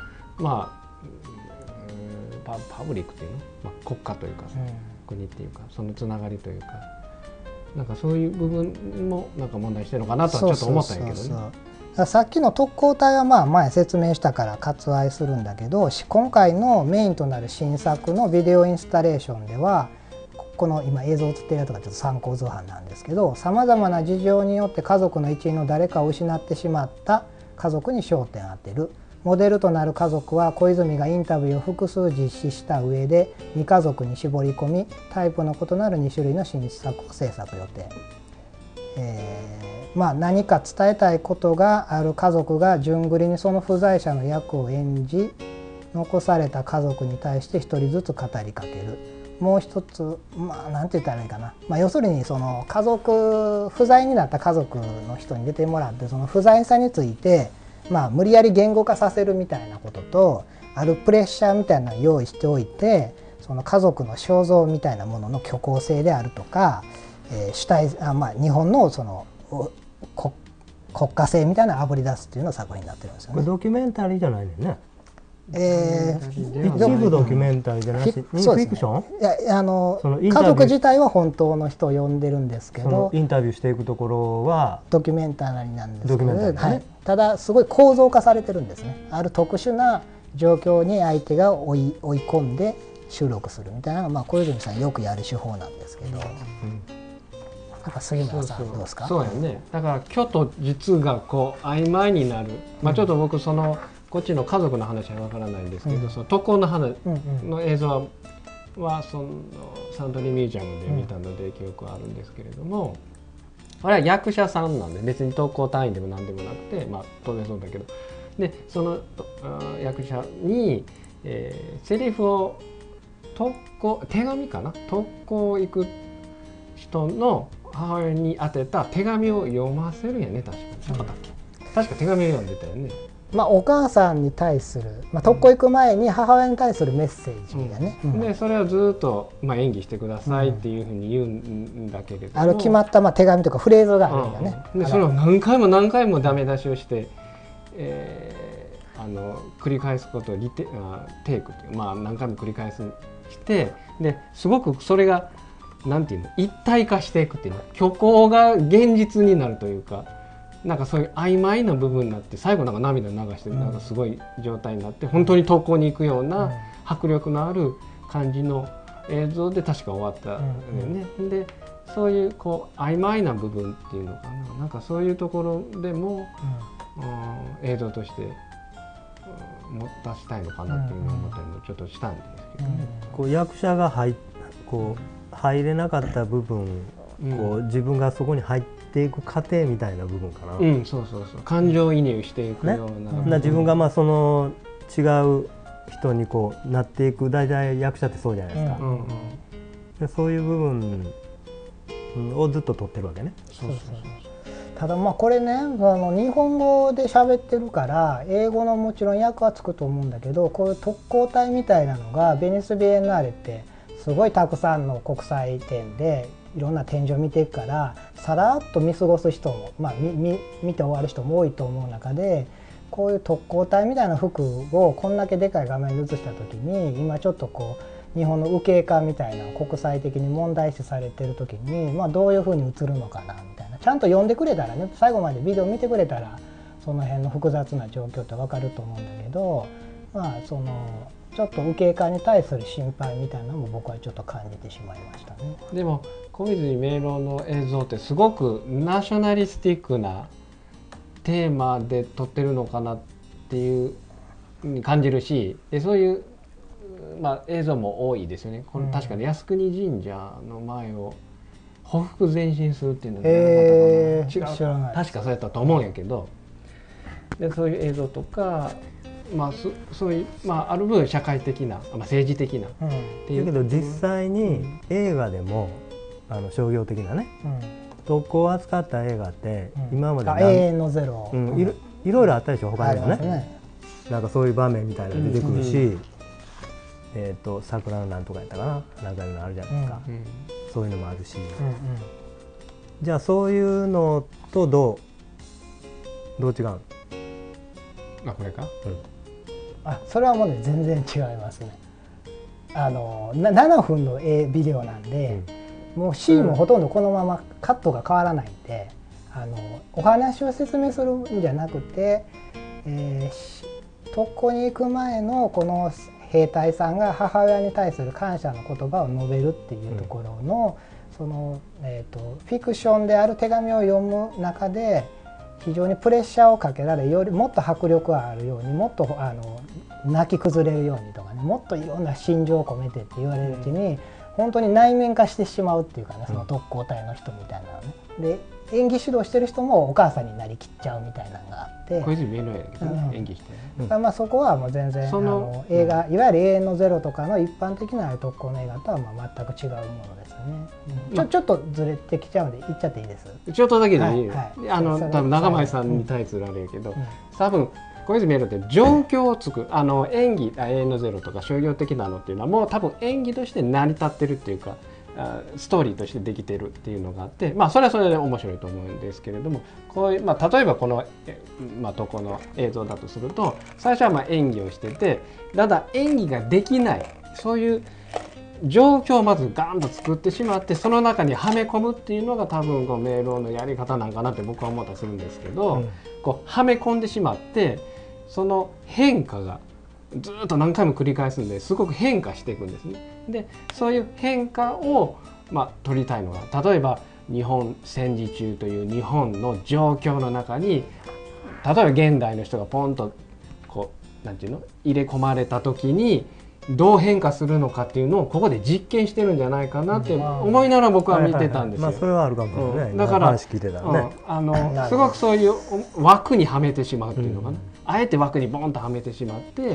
パブリックというの、国家というか、国っていうかそのつながりというか、なんかそういう部分もなんか問題してるのかなとはちょっと思ったんやけどね。 さっきの特攻隊は前説明したから割愛するんだけど、今回のメインとなる新作のビデオインスタレーションでは、この今映像映ってるやつがちょっと参考図版なんですけど、さまざまな事情によって家族の一員の誰かを失ってしまった家族に焦点を当てる。モデルとなる家族は小泉がインタビューを複数実施した上で2家族に絞り込み、タイプの異なる2種類の新作を制作予定。何か伝えたいことがある家族が順繰りにその不在者の役を演じ、残された家族に対して一人ずつ語りかける。もう一つなんて言ったらいいかな、要するにその家族不在になった家族の人に出てもらって、その不在さについて無理やり言語化させるみたいなことと、あるプレッシャーみたいなのを用意しておいて、その家族の肖像みたいなものの虚構性であるとか、主体日本のその国家性みたいなのをあぶり出すっていうのが作品になってるんですよね。 これドキュメンタリーじゃないねんね。 一部ドキュメンタリーじゃなし、フィクション？ 家族自体は本当の人を呼んでるんですけど、 インタビューしていくところはドキュメンタリーなんですけど、ただすごい構造化されてるんですね。ある特殊な状況に相手が追い込んで収録するみたいなのが、小泉さんよくやる手法なんですけど、杉村さんどうですか？ そうやね。だから虚と実がこう曖昧になる。ちょっと僕こっちの家族の話はわからないんですけど、その特攻の話の映像はそのサントリーミュージアムで見たので記憶はあるんですけれども、あれは役者さんなんで別に特攻隊員でも何でもなくて、当然そうだけど、でその役者に、セリフを手紙かな、特攻行く人の母親に宛てた手紙を読ませるんやね。確か手紙を読んでたよね。 お母さんに対する、特攻行く前に母親に対するメッセージがね、 でそれをずっと、演技してくださいっていうふうに言うんだけれども、 決まった、手紙とかフレーズがあるんだね。 でそれを何回もダメ出しをして、繰り返すことをテイクっていう、何回も繰り返して、ですごくそれがなんていうの、一体化していくっていうの、虚構が現実になるというか、なんかそういう曖昧な部分になって、最後なんか涙流してなんかすごい状態になって、本当に投稿に行くような迫力のある感じの映像で確か終わったんだよね。でそういうこう曖昧な部分っていうのかな、なんかそういうところでも、映像として持たせたいのかなっていうふうに思ったりもちょっとしたんですけどね。 こう役者が入れなかった部分、自分がそこに入っていく過程みたいな部分かな。 そう感情移入していくような、 自分がその違う人になっていく、大体役者ってそうじゃないですか。でそういう部分をずっと撮ってるわけね。 ただこれね、日本語で喋ってるから英語のもちろん訳はつくと思うんだけど、こういう特攻隊みたいなのがベニスビエンナーレってすごいたくさんの国際展でいろんな展示を見ていくから、さらっと見過ごす人も、見て終わる人も多いと思う中で、こういう特攻隊みたいな服をこんだけでかい画面で映した時に、今ちょっと日本の右傾化みたいな国際的に問題視されてる時に、まあ、どういうふうに映るのかなみたいな、ちゃんと読んでくれたらね、最後までビデオ見てくれたらその辺の複雑な状況って分かると思うんだけど、まあそのちょっと右傾化に対する心配みたいなのも僕はちょっと感じてしまいましたね。 でも小泉明朗の映像ってすごくナショナリスティックなテーマで撮ってるのかなっていうに感じるし、でそういう、まあ、映像も多いですよね。この確かに靖国神社の前を匍匐前進するっていうのがなかったかな、違う、確かそうやったと思うんやけど、でそういう映像とか、まあ、そういう、まあ、ある分社会的な、まあ、政治的なっていう。 だけど実際に映画でも商業的なね、特攻を扱った映画って今まで永遠のゼロ、 いろいろあったでしょ他にもね。なんかそういう場面みたいなの出てくるし、桜のなんとかやったかな、なんかいうのあるじゃないですか、そういうのもあるし、じゃあそういうのとどう違うの？ これか、 それはもうね全然違いますね。7分のビデオなんで、もうシーンもほとんどこのままカットが変わらないんで、お話を説明するんじゃなくて、特攻に行く前のこの兵隊さんが母親に対する感謝の言葉を述べるっていうところの、その、フィクションである手紙を読む中で非常にプレッシャーをかけられ、よりもっと迫力があるように、もっと泣き崩れるようにとかね、もっといろんな心情を込めてって言われるうちに本当に内面化してしまうっていうかね、その特攻隊の人みたいなのね。で演技指導してる人もお母さんになりきっちゃうみたいなのがあって、 小泉明朗やけどね、演技して、 まあそこはもう全然映画、いわゆる永遠のゼロとかの一般的な特攻の映画とはまあ全く違うものですね。ちょっとずれてきちゃうんで言っちゃっていいです？ ちょっとだけでいいよ。多分長前さんに対するあれやけど、多分小泉明朗って状況を作る、演技、永遠のゼロとか商業的なのっていうのはもう多分演技として成り立ってるっていうか、ストーリーとしてできてるっていうのがあって、まあそれはそれで面白いと思うんですけれども、こういう、まあ、例えばこの、とこの映像だとすると、最初はまあ演技をしてて、ただ演技ができない、そういう状況をまずガンと作ってしまって、その中にはめ込むっていうのが多分こう明朗のやり方なんかなって僕は思ったりするんですけど、こうはめ込んでしまって、その変化がずっと何回も繰り返すんで、すごく変化していくんですね。でそういう変化を、撮りたいのが、例えば日本戦時中という日本の状況の中に、例えば現代の人がポンとこうなんていうの入れ込まれた時にどう変化するのかっていうのをここで実験してるんじゃないかなって思いながら僕は見てたんですよ。 それはあるかもしれない。 だから話聞いてたらね、 すごくそういう枠にはめてしまうっていうのかな、あえて枠にボンとはめてしまって、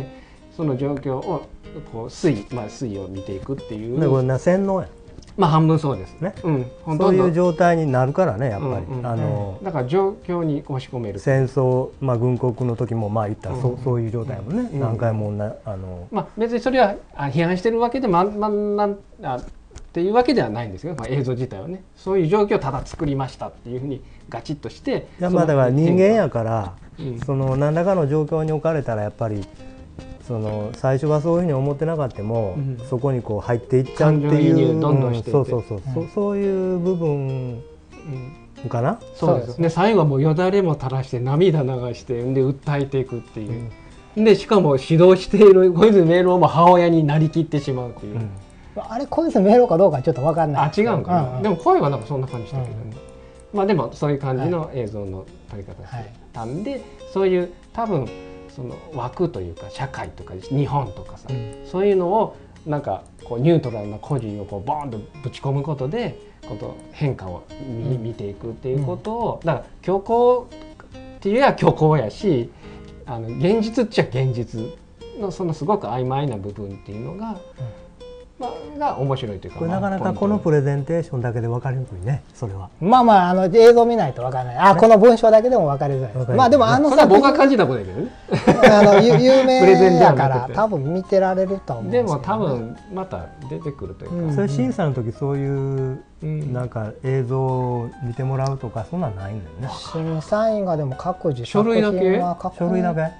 その状況をこう推移を見ていくっていう。 これ洗脳や。 半分そうですね。そういう状態になるからね、やっぱり。 だから状況に押し込める。 戦争、軍国の時も言ったらそういう状態もね、何回も別にそれは批判してるわけでっていうわけではないんですけど、映像自体はね、そういう状況をただ作りましたっていうふうにガチッとして。 だから人間やから、その何らかの状況に置かれたらやっぱり。最初はそういうふうに思ってなかったも、そこにこう入っていっちゃうっていう、そういう部分かな。 そうですね。最後はもうよだれも垂らして涙流してで訴えていくっていう、でしかも指導している小泉明朗も母親になりきってしまうっていう、 あれ小泉明朗かどうかちょっと分かんない。 違うんかな、でも声はなんかそんな感じしたけどね、でもそういう感じの映像の撮り方してたんで、そういう多分その枠というか社会とか日本とかさ、そういうのをなんかこうニュートラルな個人をこうボーンとぶち込むことで変化を見ていくっていうことを、だから虚構っていうよりは虚構やし、現実っちゃ現実のそのすごく曖昧な部分っていうのが、が面白いというか、 これなかなかこのプレゼンテーションだけで分かりにくいね、それは。 映像見ないと分からない。この文章だけでも分かりづらい。でもそれは僕が感じたことだけどね。 有名やから多分見てられると思う。 でも多分また出てくるというか。 それ審査の時そういうなんか映像を見てもらうとかそんなんないんだよね。 審査員がでも各自書類だけ？ 書類だけ？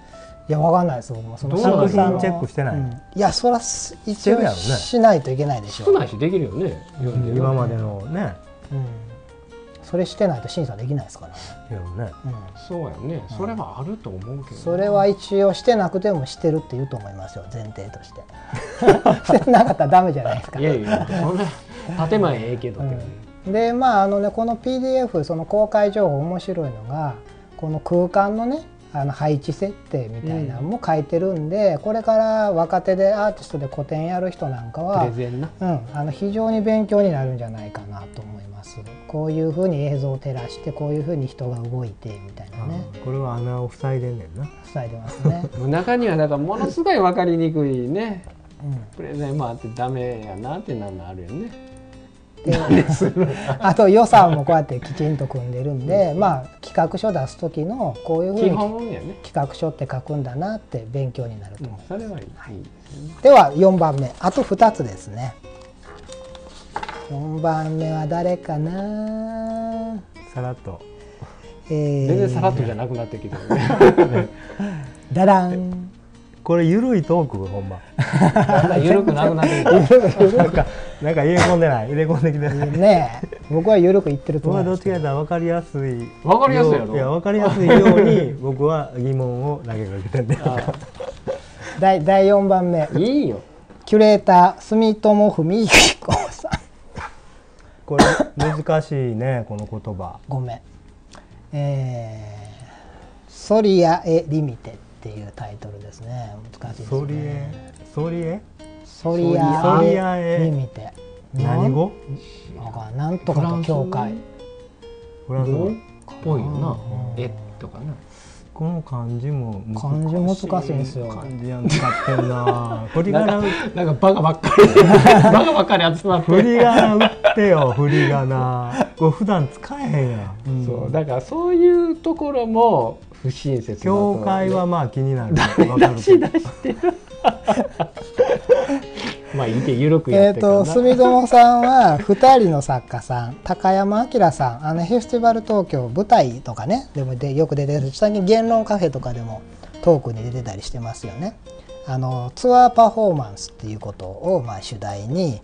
いや、わかんないです。僕もその作品チェックしてない。 いや、そら一応しないといけないでしょう。 少ないしできるよね。 今までのね。 それしてないと審査できないですからね。 そうやね。それはあると思うけど。 それは一応してなくてもしてるって言うと思いますよ、前提として。してなかったらダメじゃないですか。 いやいや、そんな建前ええけど。 で、まあこの PDF その公開情報面白いのが、この空間のね配置設定みたいなのも書いてるんで、これから若手でアーティストで個展やる人なんかは非常に勉強になるんじゃないかなと思います。こういうふうに映像を照らして、こういうふうに人が動いてみたいなね。 これは穴を塞いでんねんな。 塞いでますね。 中にはだからものすごい分かりにくいね、プレゼンもあってダメやなってなるのあるよね。あと予算もこうやってきちんと組んでるんで、まあ企画書出す時のこういうふうに企画書って書くんだなって勉強になると思います。それはいいですね。では4番目、あと2つですね。4番目は誰かな。 さらっと。 全然さらっとじゃなくなってきたね。 ダダン。 これゆるいトークほんま。 ゆるくなくなってきた。 なんか入れ込んでない、入れ込んできてない。 ねえ、僕はゆるく言ってると思います。 僕はどっちかというと分かりやすい。 分かりやすいやろ。 いや、分かりやすいように僕は疑問を投げかけてんね。 第4番目。 いいよ。 キュレーター住友文彦さん。 これ難しいね、この言葉。 ごめん。ソリアエリミテっていうタイトルですね。難しいですね。ソリアエリミテ。 何語？ なんとかの教会。 フランス語っぽいよな。とかな。 この漢字も難しいんですよ。 漢字やん使ってんな。振り仮名なんかバカばっかりバカばっかり集まって。 振り仮名打ってよ、振り仮名。これ普段使えへんやん。 そうだからそういうところも不親切だと。 教会はまあ気になる。 出してる。まあいいけゆるくやってからな。 住友さんは2人の作家さん、高山明さん、フェスティバル東京舞台とかねでもよく出てる、最近言論カフェとかでもトークに出てたりしてますよね。ツアーパフォーマンスっていうことをまあ主題に、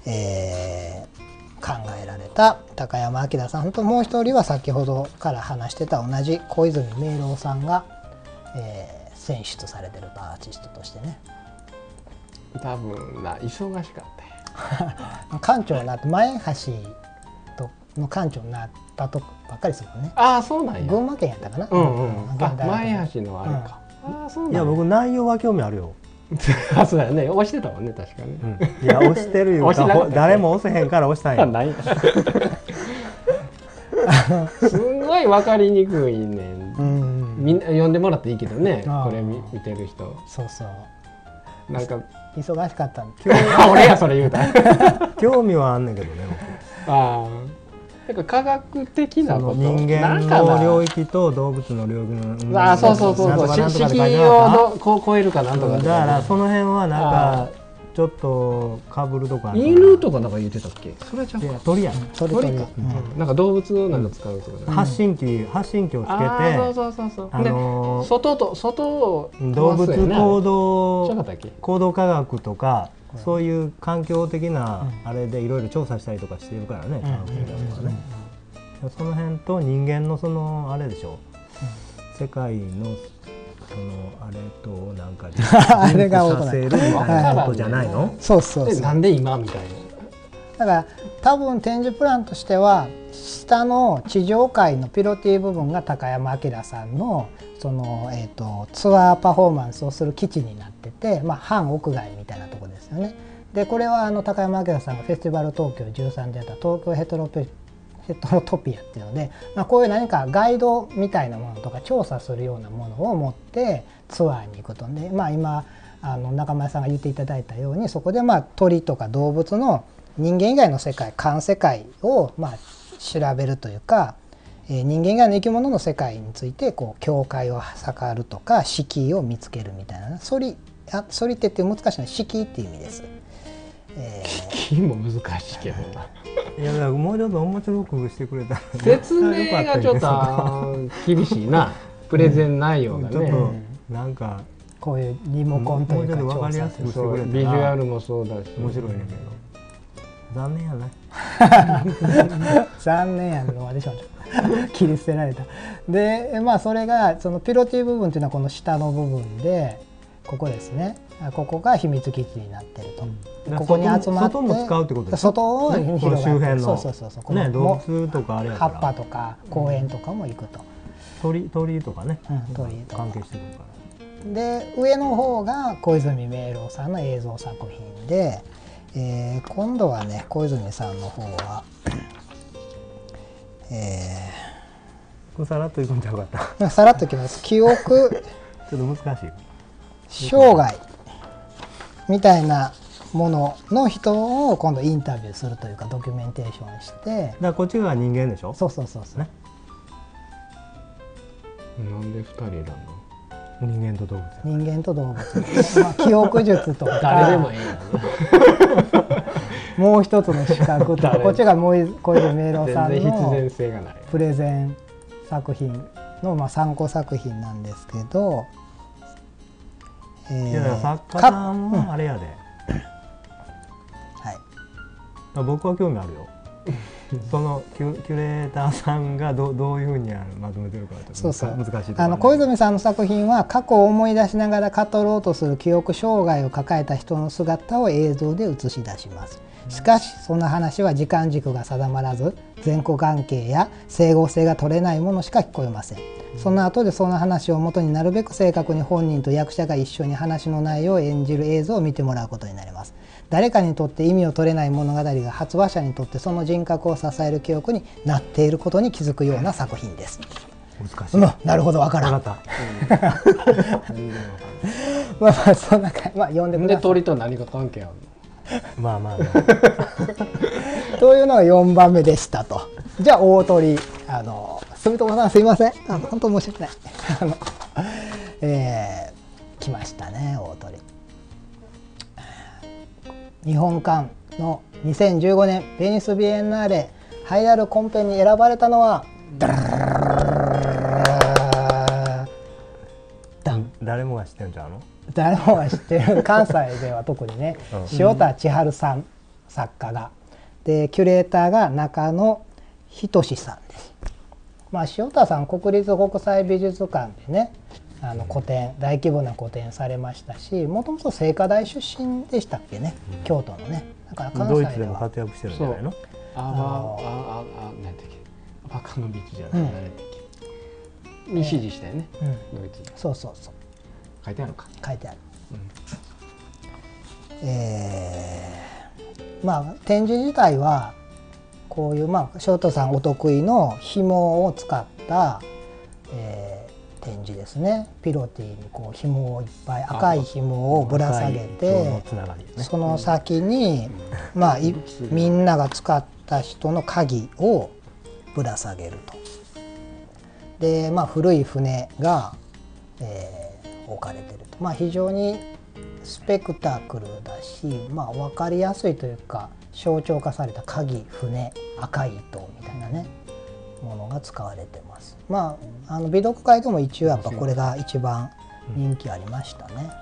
考えられた高山明さんと、もう一人は先ほどから話してた同じ小泉明郎さんが、選出されてるアーティストとしてね。 多分な、忙しかったよ。館長になって前橋の館長になったとばっかりですもんね。 ああ、そうなんや。 群馬県やったかな。 前橋のあれか。 ああ、そうなんや。いや、僕内容は興味あるよ。 あ、そうだよね。押してたもんね、確かに。 いや、押してるよ。誰も押せへんから押したんや。 すごい分かりにくいねん。みんな読んでもらっていいけどね。これ見てる人。 そうそう。 なんか忙しかったんで。 俺やそれ言うた。 興味はあんねんけどね。 ああ。なんか科学的なこと。 人間の領域と動物の領域の。 あ、そうそうそうそう。敷居を超えるかなんとか。 だからその辺はなんかちょっとかぶるとか。 犬とかなんか言ってたっけ？それじゃ鳥やん。 鳥か。 なんか動物をなんか使うとか。 発信機をつけて。 そうそうそう。外動物行動科学とか。そういう環境的なあれでいろいろ調査したりとかしてるからね、その辺と人間のそのあれでしょ、世界のそのあれとなんかあれがさせるみたいなことじゃないの？ そうそうそう。 なんで今みたいだな。 から多分展示プランとしては下の地上階のピロティ部分が高山明さんのそのツアーパフォーマンスをする基地になってて、まあ半屋外みたいなところですよね。でこれは高山明さんがフェスティバル東京13でやった東京ヘトロトピアっていうので、まあ、こういう何かガイドみたいなものとか調査するようなものを持ってツアーに行くとね、まあ、今中村さんが言っていただいたようにそこでまあ鳥とか動物の人間以外の世界、環世界をまあ調べるというか、人間以外の生き物の世界についてこう境界を測るとか敷居を見つけるみたいな、ソリテって難しいのは敷居っていう意味です。 敷居も難しいけどな。 いやだからもうちょっと面白くしてくれたら、 説明がちょっと厳しいな。プレゼン内容がね。 ちょっとなんかこういうリモコンというか分かりやすくしてくれたらビジュアルもそうだし面白いねんけど残念やね残念やのはでしょ切り捨てられた。でまあそれがそのピロティ部分というのはこの下の部分でここですね、ここが秘密基地になってると、ここに集まって外も使うってことですか、 外を広がって、 この周辺のそうね、動物とかあれやから葉っぱとか公園とかも行くと、 鳥とかね、 鳥とか関係してくるからで上の方が小泉明郎さんの映像作品で、今度はね小泉さんの方はこれさらっといくんちゃうかった。 さらっといきます。記憶ちょっと難しい。 障害みたいなものの人を今度インタビューするというかドキュメンテーションして、 だからこっちが人間でしょ。 そうそうそうそう、ね、 なんで2人なの？ 人間と動物。 人間と動物、まあ、記憶術とか誰でもいいなもう一つの資格とかこっちがもう小泉明郎さん全然必の然性がないプレゼン作品の、まあ、参考作品なんですけど、 いや作家さんはあれやで、 はい、 僕は興味あるよそのキュレーターさんがどういうふうにまとめてるかって難しいところ、ね、 小泉さんの作品は過去を思い出しながら語ろうとする記憶障害を抱えた人の姿を映像で映し出します。しかしその話は時間軸が定まらず前後関係や整合性が取れないものしか聞こえません。その後でその話をもとになるべく正確に本人と役者が一緒に話の内容を演じる映像を見てもらうことになります。誰かにとって意味を取れない物語が発話者にとってその人格を支える記憶になっていることに気づくような作品です。 難しい、 なるほど、わからん。まあそんな感じ、まあ読んでください。 で鳥と何か関係あるの？ まあまあというのが4番目でしたと。じゃあ大鳥、住友さんすいません、本当申し訳ない来ましたね、大鳥。日本館の2015年ベニスビエンナーレ栄えあるコンペに選ばれたのは誰もが知ってるんちゃうの？ 誰もが知ってる関西では特にね、塩田千春さん作家がでキュレーターが中野仁さんです。まあ、塩田さん国立国際美術館でね個展大規模な個展されましたし、もともと清華大出身でしたっけね、京都のね。だから関西ではドイツでも活躍してるんじゃないの？ 何だっけ、バカのビーチじゃない、何だっけに支持したよね、ドイツで。 そうそうそう、 書いてあるか。 書いてある。まあ展示自体はこういう塩田さんお得意の紐を使った、展示ですね。ピロティにこう紐をいっぱい赤い紐をぶら下げて、その先にみんなが使った人の鍵をぶら下げると。で古い船が、置かれてると。非常にスペクタクルだし、分かりやすいというか象徴化された鍵、船、赤い糸みたいなねものが使われてます。美読会でも一応やっぱこれが一番人気ありましたね。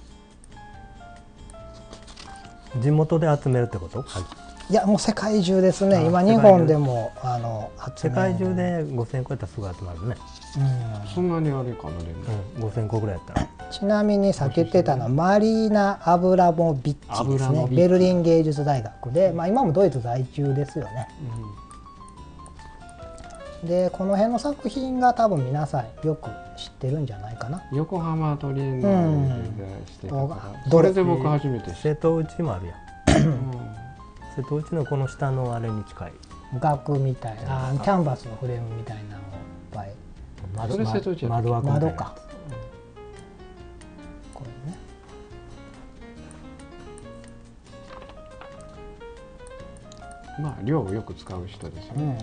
地元で集めるってこと？ いやもう世界中ですね。今日本でも世界中で5000個やったらすぐ集まるね。 そんなにあれかなでも。 5000個ぐらいやったら。 ちなみにさっき言ってたのはマリーナ・アブラモビッチですね。ベルリン芸術大学で、今もドイツ在住ですよね。でこの辺の作品が多分皆さんよく知ってるんじゃないかな。 横浜トリエンナーレでしてたからそれで僕初めて瀬戸内もあるやん瀬戸内のこの下のあれに近い額みたいなキャンバスのフレームみたいなのをいっぱい窓枠みたいなかこれね。 量をよく使う人ですよね。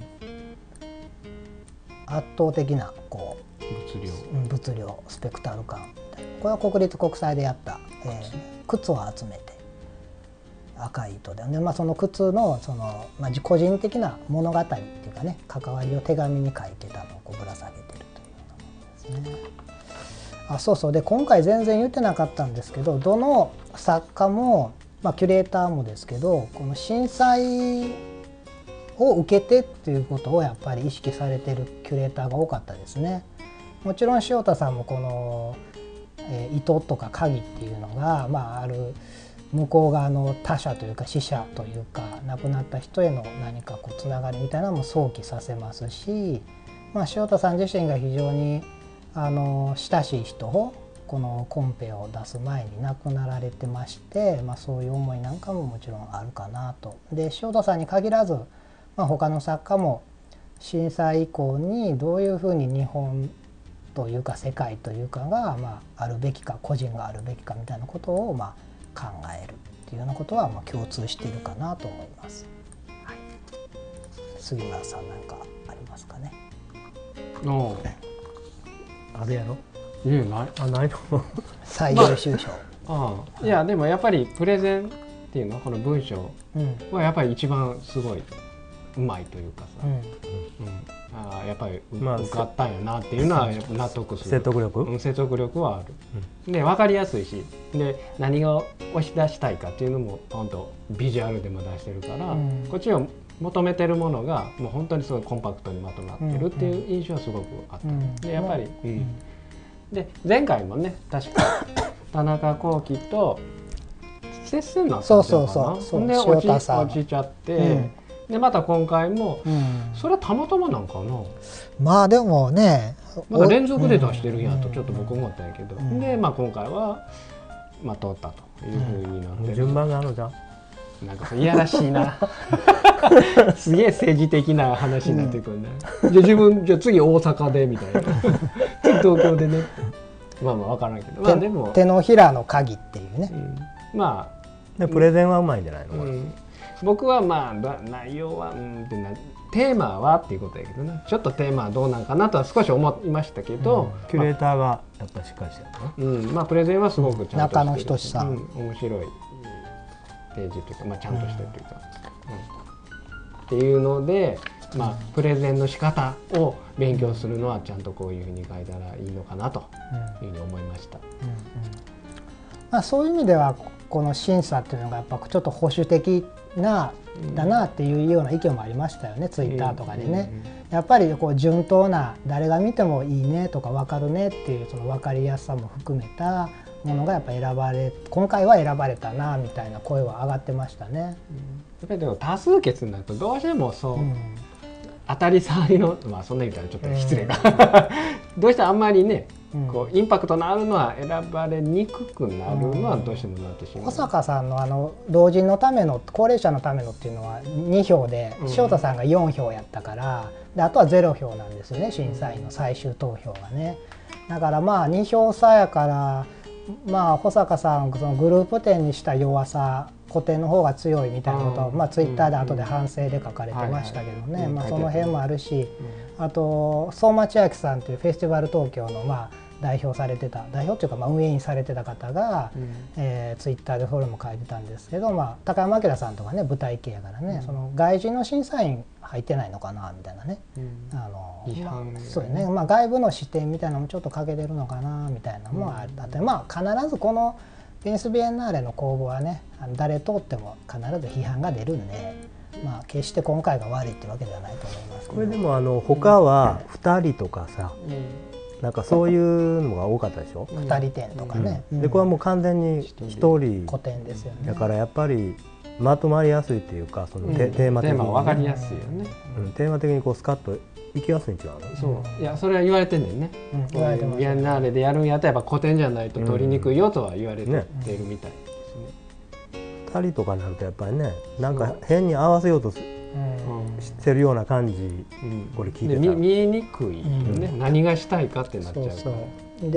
圧倒的なこう物量スペクタル感みたいな。これは国立国際でやった、靴を集めて赤い糸で、その靴の個人的な物語っていうかね関わりを手紙に書いてたのをぶら下げてるというようなものですね。 そうそうで今回全然言ってなかったんですけど、どの作家も、キュレーターもですけど、この震災を受けてっていうことをやっぱり意識されてるキュレーターが多かったですね。もちろん塩田さんもこの、糸とか鍵っていうのが、ある向こう側の他者というか死者というか亡くなった人への何かこうつながりみたいなのも想起させますし、塩田さん自身が非常に親しい人をこのコンペを出す前に亡くなられてまして、そういう思いなんかももちろんあるかなと。で塩田さんに限らず、他の作家も震災以降にどういうふうに日本というか世界というかが、あるべきか個人があるべきかみたいなことを考えるっていうようなことは共通しているかなと思います。はい、杉村さん何かありますかね。 あるやろ。 ないの最優秀賞。 いやでもやっぱりプレゼンっていうのこの文章はやっぱり一番すごいうまいというかさ、やっぱり受かったんやなっていうのは納得する。説得力はある。で分かりやすいし、で何を押し出したいかっていうのも本当ビジュアルでも出してるから、こっちを求めてるものがもう本当にすごいコンパクトにまとまってるっていう印象はすごくあった。でやっぱり、で前回もね確か田中幸喜と接戦なんですよ。そうで落ちちゃって、でまた今回も、それはたまたまなんかな。 でもね、 連続で出してるんやとちょっと僕思ったんやけど、で今回は通ったというふうになってる。 順番があるじゃん。 なんかいやらしいな。すげえ政治的な話になってくるね。じゃあ次大阪でみたいな。東京でね。分からんけど。でも手のひらの鍵っていうね。 プレゼンはうまいんじゃないの。 僕は内容はテーマはっていうことやけどね、ちょっとテーマはどうなんかなとは少し思いましたけど、 キュレーターがやっぱりしっかりしてるの。プレゼンはすごくちゃんとしてる。 中野仁さん、 面白いページというか、ちゃんとしてるというか、っていうので、プレゼンの仕方を勉強するのはちゃんとこういうふうに書いたらいいのかなというふうに思いました。 そういう意味ではこの審査っていうのがやっぱちょっと保守的なだなっていうような意見もありましたよね、ツイッターとかでね。やっぱりこう順当な誰が見てもいいねとか分かるねっていうその分かりやすさも含めたものがやっぱ今回は選ばれたなみたいな声は上がってましたね。やっぱりでも多数決になるとどうしてもそう、当たり障りのそんな言ったらちょっと失礼か、どうしてもあんまりねこうインパクトのあるのは選ばれにくくなるのはどうしてもなってしまう。 保坂さんの老人のための高齢者のためのっていうのは2票で、塩田さんが4票やったから、であとは0票なんですよね、審査員の最終投票がね。だから2票差やから保坂さんそのグループ展にした弱さ、古典の方が強いみたいなことをツイッターで後で反省で書かれてましたけどね、その辺もあるし、あと相馬千秋さんというフェスティバル東京の代表っていうか運営員されてた方が、ツイッターでそれも書いてたんですけど、高山明さんとかね舞台系やからね、その外人の審査員入ってないのかなみたいなね、そうね、外部の視点みたいなのもちょっと欠けてるのかなみたいなのもあって、必ずこのヴィンス・ビエンナーレの公募はね、誰通っても必ず批判が出るんで、決して今回が悪いってわけではないと思いますけど。 これでも他は2人とかさ、なんかそういうのが多かったでしょ。 2人展とかね。 でこれはもう完全に1人古典ですよね。 だからやっぱりまとまりやすいっていうか、そのテーマ的に分かりやすいよね。 テーマ的にこうスカッといきやすいん違うの。 そう、いやそれは言われてんねんね。ビエンナーレでやるんやったらやっぱ古典じゃないと取りにくいよとは言われてるみたいですね。 2人とかになるとやっぱりね、なんか変に合わせようとしてるような感じ、これ聞いてたら見えにくいよね、何がしたいかってなっちゃうから。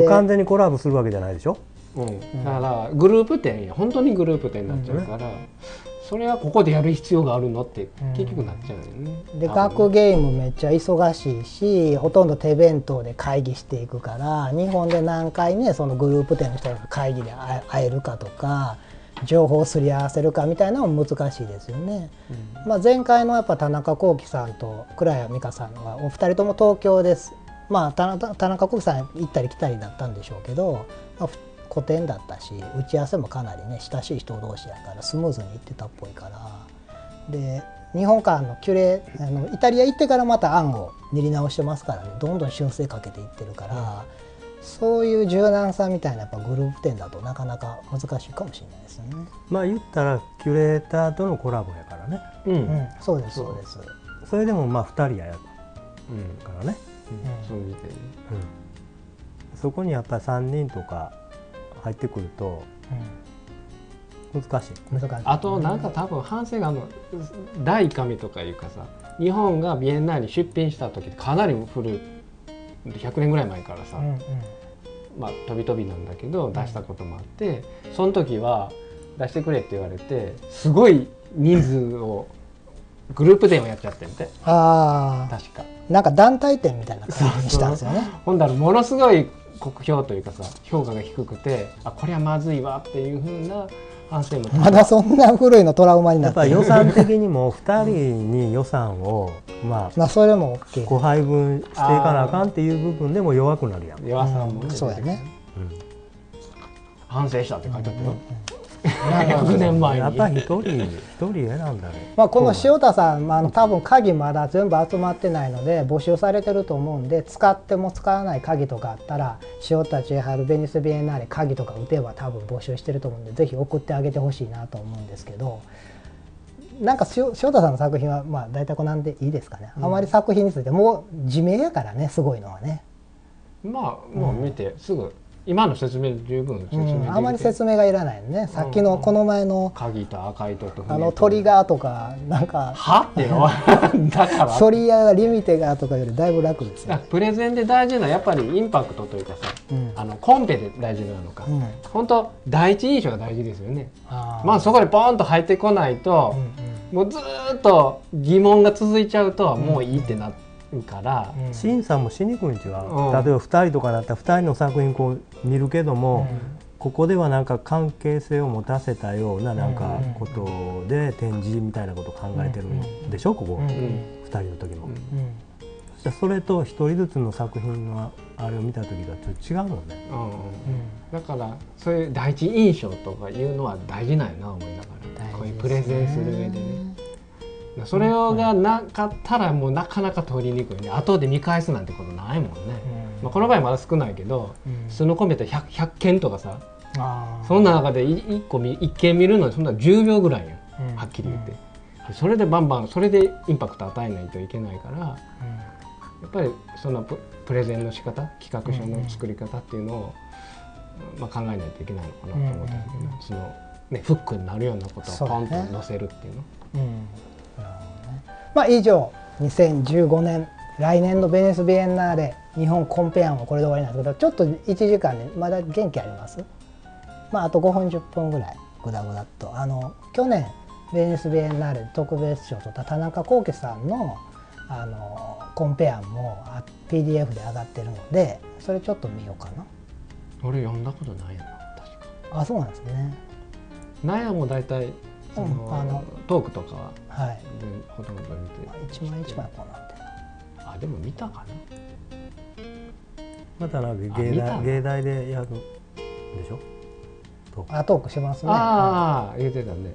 完全にコラボするわけじゃないでしょ。 だからグループ展や本当にグループ展になっちゃうから、それはここでやる必要があるのって結局なっちゃうよね。 で学ゲームめっちゃ忙しいし、ほとんど手弁当で会議していくから、日本で何回ねそのグループ展の人が会議で会えるかとか情報をすり合わせるかみたいなのも難しいですよね。前回のやっぱ田中幸喜さんと倉谷美香さんはお二人とも東京ですまあ田中国さん行ったり来たりだったんでしょうけど、まあ、古典だったし打ち合わせもかなりね親しい人同士やからスムーズにいってたっぽいから、で日本館のキュレイタリア行ってからまた案を練り直してますからね、どんどん修正かけていってるから、そういう柔軟さみたいなやっぱグループ展だとなかなか難しいかもしれないですよね。 まあ言ったらキュレーターとのコラボやからね。 そうですそうです。 それでもまあ2人やからね。 そう見てる。 そこにやっぱり3人とか入ってくると難しい。 あとなんか多分反省が第1回目とかいうかさ、日本がビエンナーに出品した時ってかなり古い100年ぐらい前からさ、まあ飛び飛びなんだけど出したこともあって、その時は出してくれって言われてすごい人数をグループ展をやっちゃってんて。 ああ、 確かなんか団体展みたいな感じにしたんですよね。 ほんだらものすごい酷評というかさ、評価が低くて、あこれはまずいわっていう風な反省も。 まだそんな古いのトラウマになってる。 やっぱ予算的にも2人に予算をまあそれも OK、 ご配分していかなあかんっていう部分でも弱くなるやん。 弱さもね、 そうやね。 反省したって書いてあったよ。100年前にやっぱり一人選んだね。 まあこの塩田さん、多分鍵まだ全部集まってないので募集されてると思うんで、使っても使わない鍵とかあったら塩田千春ベニスビエンナーレ鍵とか打てば多分募集してると思うんで、ぜひ送ってあげてほしいなと思うんですけど、なんか塩田さんの作品はまあ大体こなんでいいですかね。あまり作品についてもう自明やからね、すごいのはね。 まあもう見てすぐ。今の説明十分説明できて、 あまり説明がいらないね。さっきのこの前の鍵と赤い糸とトリガーとかなんかはってよだからソリアがリミテガーとかよりだいぶ楽ですよ。 プレゼンで大事なのはやっぱりインパクトというかさ、コンペで大事なのか、本当第一印象が大事ですよね。まあそこでポーンと入ってこないと、もうずっと疑問が続いちゃうともういいってなってから、 審査もしにくいん違う。例えば2人とかだったら2人の作品こう見るけども、ここではなんか関係性を持たせたようななんかことで展示みたいなことを考えてるんでしょ、ここ2人の時も。そしたらそれと1人ずつの作品のあれを見た時がちょっと違うもんね。 だからそういう第一印象とかいうのは大事なんやな思いながら、こういうプレゼンする上でね。それがなかったらもうなかなか取りにくいね。後で見返すなんてことないもんね。この場合まだ少ないけど、普通のコンペって 100件とかさ、その中で1件見るのにそんな10秒ぐらいやん、はっきり言って。それでバンバンそれでインパクト与えないといけないから、やっぱりそのプレゼンの仕方、企画書の作り方っていうのを、考えないといけないのかなと思ったんだけど、そのねフックになるようなことをポンと載せるっていうの。 以上2015年来年のベニスビエンナーレ日本コンペ案はこれで終わりなんですけど、ちょっと1時間でまだ元気あります？あと5分10分ぐらいグダグダっと去年ベニスビエンナーレで特別賞を取った田中幸喜さんのコンペ案もPDF で上がってるので、それちょっと見ようかな。 俺読んだことないな、確か。 そうなんですね。 納屋もだいたいトークとかはほとんど見て一枚一枚こうなってる。 でも見たかな。 またなんか芸大でやるでしょ。 トークしますね。 言ってたね。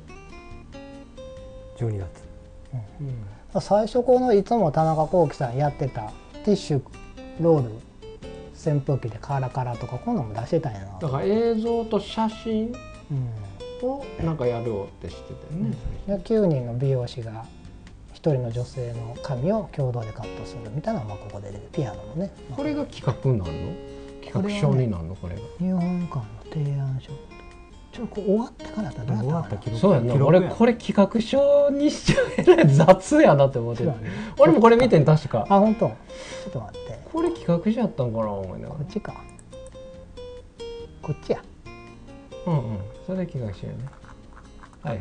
12月。 最初このいつも田中幸喜さんやってたティッシュロール扇風機でカラカラとかこんなのも出してたんやな。 だから映像と写真をなんかやろうってしてたよね。 9人の美容師が1人の女性の髪を共同でカットするみたいなのがここで出て、ピアノもね。 これが企画になるの？企画書になるのこれが？ 日本館の提案書。ちょっと終わってからだったらどうやったかな。 そうやな。俺これ企画書にしちゃえない雑やなって思ってる。俺もこれ見てん確か。 本当。ちょっと待って。 これ企画書やったんかな思いながら。 こっちか。こっちや。 それ企画書やね。はい。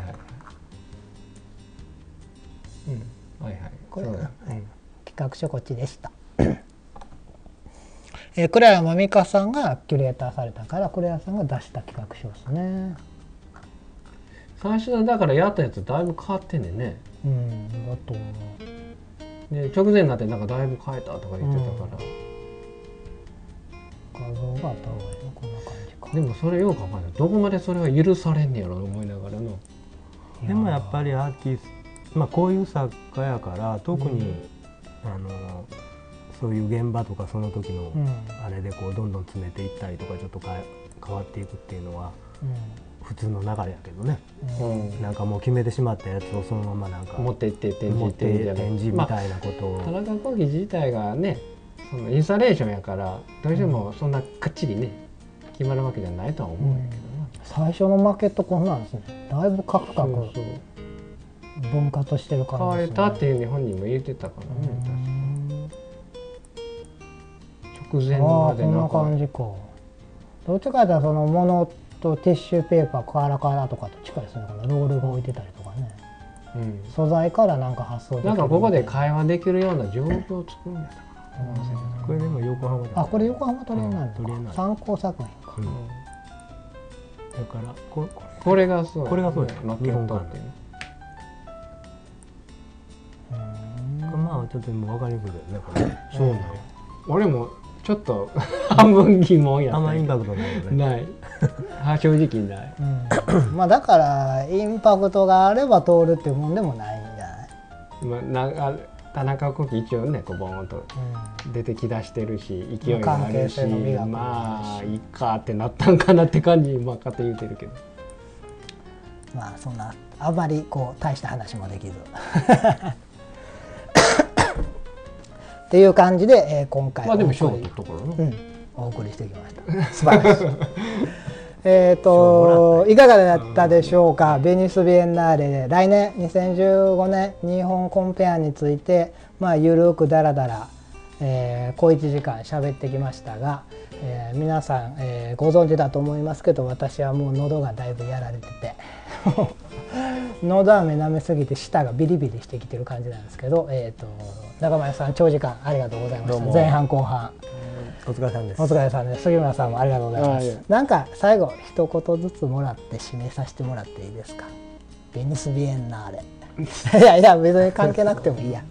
これ企画書こっちでした。クレアマミカさんがキュレーターされたから、クレアさんが出した企画書ですね。 最初のだからやったやつだいぶ変わってんねんね。 だと思う。 で直前になってなんかだいぶ変えたとか言ってたから、 像があった方がいいのこんな感じか。 でもそれよう考えたらどこまでそれは許されんねやろ思いながらの。 でもやっぱりアーティスト、まあこういう作家やから特に、そういう現場とかその時のあれでこうどんどん詰めていったりとかちょっと変わっていくっていうのは普通の流れやけどね、なんかもう決めてしまったやつをそのままなんか持っていって展示みたいなことを、 田中講義自体がねそのインスタレーションやからどうしてもそんなかっちりね決まるわけじゃないとは思うんやけどな。 最初のマーケットこんなんですね。だいぶカクカク分割してる感じですね。 変えたっていうふうに本人も言ってたからね。確か直前までこんな感じか。どっちかというとそのものとティッシュペーパーカラカラとかと近いですね。このロールが置いてたりとかね、素材からなんか発想できる、 なんかここで会話できるような状況を作るんやったかな。 これでも横浜じゃない。 これ横浜トリエンナーレ、参考作品か。 だからこれがそう、 これがそうやマーケットってね。 まあちょっともう分かりにくいけどねこれ。 そうなの。俺もちょっと半分疑問やった。 あんまインパクトないよね。 ない。正直ない。 まあだからインパクトがあれば通るっていうもんでもないんじゃない。 田中講義一応ねこうボーンと出てきだしてるし勢いがあるし、まあいいかってなったんかなって感じにまあ勝手に言うてるけど。 まあそんなあまりこう大した話もできず。っていう感じで、今回まあでも勝負のところの、 お送りしてきました。素晴らしい。いかがだったでしょうか。ベニスビエンナーレで来年2015年日本コンペアについてゆるくだらだら小1時間喋ってきましたが、皆さん、ご存知だと思いますけど私はもう喉がだいぶやられてて喉飴舐めすぎて舌がビリビリしてきてる感じなんですけど、中村さん長時間ありがとうございました。前半後半お疲れさんです。 お疲れさんです。杉村さんもありがとうございます。なんか最後一言ずつもらって締めさせてもらっていいですか。ベニスビエンナーレいや別に関係なくてもいいや。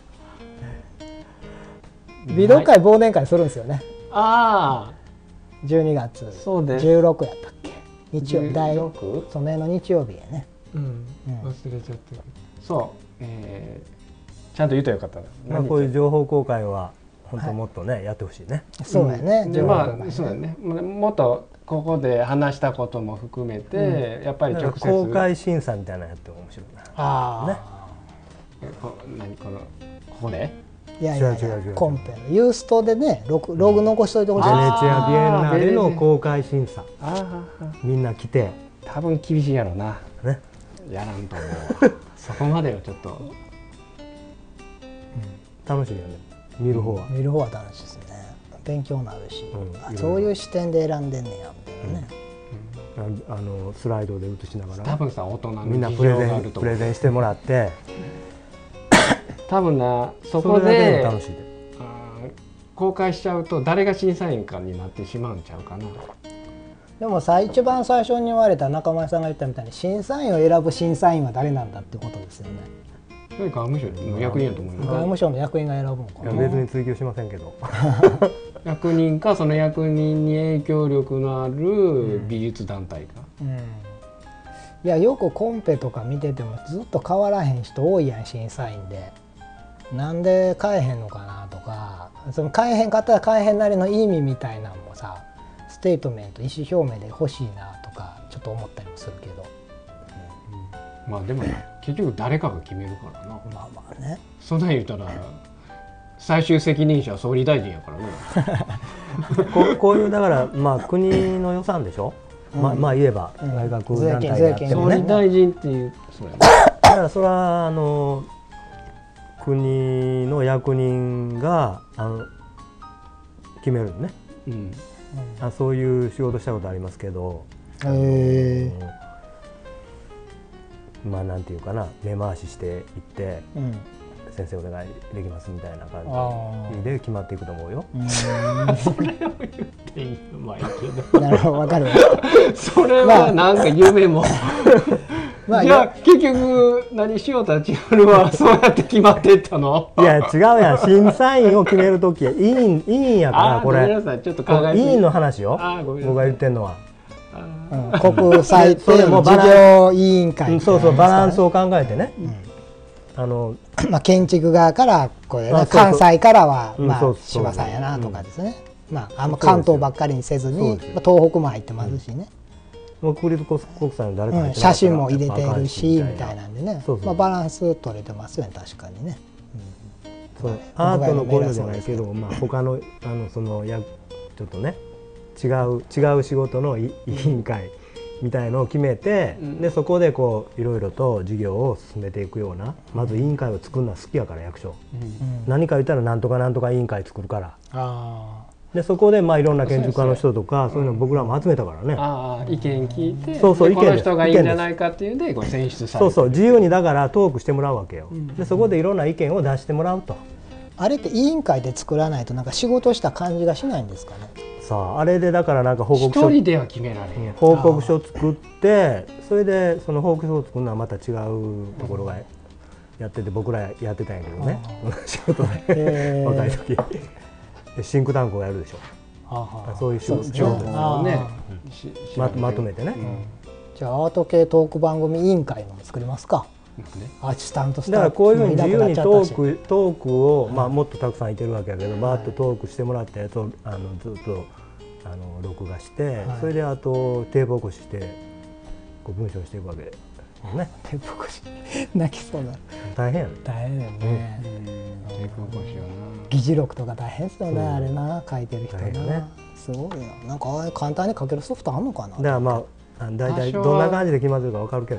美動会忘年会するんですよね。 ああ12月そうです 16やったっけ。日曜日第 6そのの日曜日やね。 忘れちゃってる。そう、ちゃんと言うとよかったな。 こういう情報公開は本当もっとね、やってほしいね。 そうやね。 でそうやね。もっとここで話したことも含めて、やっぱり直接公開審査みたいなのやっても面白いな。 ああ。何ここで？ いやコンペのユーストでねログ残しといてほしい。 ベネチア・ビエンナーレの公開審査。みんな来て。 多分厳しいやろな。 ね。 やらんと思う。そこまではちょっと楽しいよね。見る方は楽しいですね。勉強になるし、そういう視点で選んでんねやみたいなね。 スライドで映しながら多分さ大人のみんなプレゼンしてもらって多分なそこで楽しい公開しちゃうと誰が審査員かになってしまうんちゃうかな。 でも一番最初に言われた中村さんが言ったみたいに審査員を選ぶ審査員は誰なんだってことですよね。 外務省の役人やと思います。 外務省の役員が選ぶのかな。 別に追求しませんけど役人かその役人に影響力のある美術団体か、 いやよくコンペとか見ててもずっと変わらへん人多いやん審査員で。なんで変えへんのかなとか、その変えへんかったら変えへんなりの意味みたいなのもさステートメント意思表明で欲しいなとかちょっと思ったりもするけど、 まあでも結局誰かが決めるからな。 まあね。 そんなん言うたら最終責任者は総理大臣やからねこういうだから国の予算でしょ。言えば外国団体でやってもね。 総理大臣っていうだからそれは国の役人が決めるのね。そういう仕事したことありますけど、なんていうかな根回ししていって、先生お願いできますみたいな感じで決まっていくと思うよ。 それを言っていいのまあいいけど。 なるほどわかる。 それはなんか夢もまあじゃあ結局何しようたちはそうやって決まっていったの？ いや違うやん、審査員を決めるとき委員やからこれ。 ごめんなさい、ちょっと考えすぎ。 委員の話よ。僕が言ってんのは。 国際展事業委員会。 そうそう、バランスを考えてね。 まあ建築側からこれ関西からはまあ柴さんやなとかですね。まああんま関東ばっかりにせずに東北も入ってますしね。 国立国際の誰か写真も入れてるしみたいなんでね、まあバランス取れてますよね、確かにね。 アートのこういうのじゃないけど、まあ他のそのちょっとね違う仕事の委員会みたいのを決めて、でそこでこういろいろと事業を進めていくような、まず委員会を作るのは好きやから役所、何か言ったらなんとかなんとか委員会作るから。でそこでまあいろんな建築家の人とかそういうの僕らも集めたからね。 意見聞いて、 そうそう、 この人がいいんじゃないかっていうんで選出される。 そうそう、自由にだからトークしてもらうわけよ。でそこでいろんな意見を出してもらうと。 あれって委員会で作らないとなんか仕事した感じがしないんですかね。 さああれでだからなんか報告書、 一人では決められへん。 報告書作って、それでその報告書を作るのはまた違うところがやってて、僕らやってたんやけどね、仕事で若い時シンクタンクをやるでしょ。そういう仕事をねまとめてね。 じゃあアート系トーク番組委員会も作りますか。アシスタントスタッフだからこういうふうに自由にトークをまあもっとたくさんいてるわけやけど、バーッとトークしてもらったやつをずっと録画して、それであとテープ起こししてこう文章にしていくわけね。 テープ起こし泣きそうな。 大変やね。 大変だよね。 テープ起こしよな。 議事録とか大変ですよね、あれな、書いてる人ね。すごいな。なんかああいう簡単に書けるソフトあんのかな。 だからまあ大体どんな感じで決まってるかわかるけど。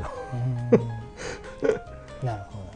なるほ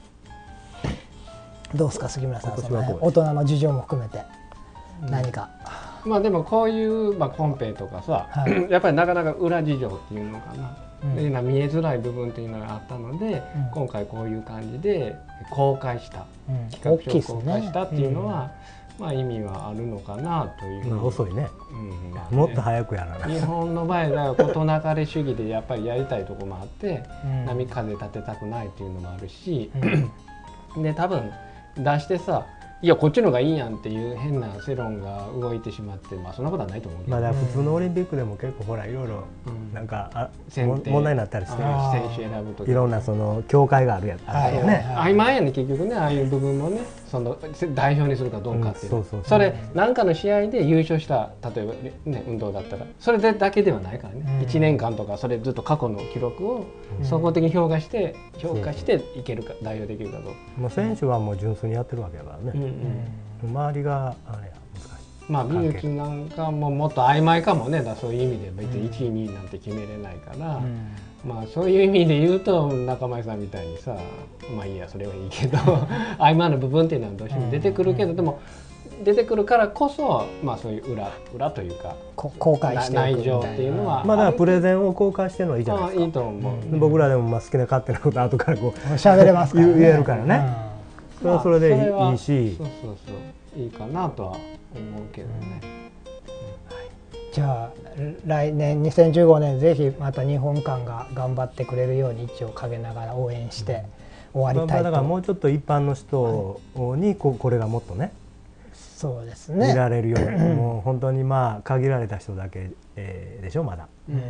ど。どうですか杉村さん、その大人の事情も含めて何か。 まあでもこういうコンペとかさ、やっぱりなかなか裏事情っていうのかな。見えづらい部分っていうのがあったので、今回こういう感じで公開した、企画書を公開したっていうのは、まあ意味はあるのかなという。 遅いね。もっと早くやらない。 日本の場合は事なかれ主義でやっぱりやりたいところもあって、波風立てたくないっていうのもあるし、で多分出してさ、いやこっちのがいいやんっていう変な世論が動いてしまって、まあそんなことはないと思うけど、 まあ普通のオリンピックでも結構ほらいろいろなんか問題になったりしてるし、 選手選ぶときいろんなその境界があるやつね。 曖昧やね結局ね、ああいう部分もね、その代表にするかどうかっていう、それ何かの試合で優勝した例えばね運動だったらそれだけではないからね、1年間とかそれずっと過去の記録を総合的に評価していけるか、代表できるかどうか。 もう選手はもう純粋にやってるわけだからね。周りがあれや難しい。 まあ美術なんかももっと曖昧かもね。そういう意味で別に1位2位なんて決めれないから、まあそういう意味で言うと中前さんみたいにさ、まあいいやそれはいいけど曖昧な部分っていうのはどうしても出てくるけど、でも出てくるからこそ、まあそういう裏というか公開して内情っていうのは、 まあだからプレゼンを公開してるのはいいじゃないですか。 いいと思う。 僕らでもまあ好きな勝手なこと後からこう喋れますからね、 言えるからね。それはそれでいいし、 そういいかなとは思うけどね。 じゃあ来年2015年ぜひまた日本館が頑張ってくれるように一応陰ながら応援して終わりたいと。 だからもうちょっと一般の人にこれがもっとね、 そうですね、 見られるように、もう本当にまあ限られた人だけでしょまだ。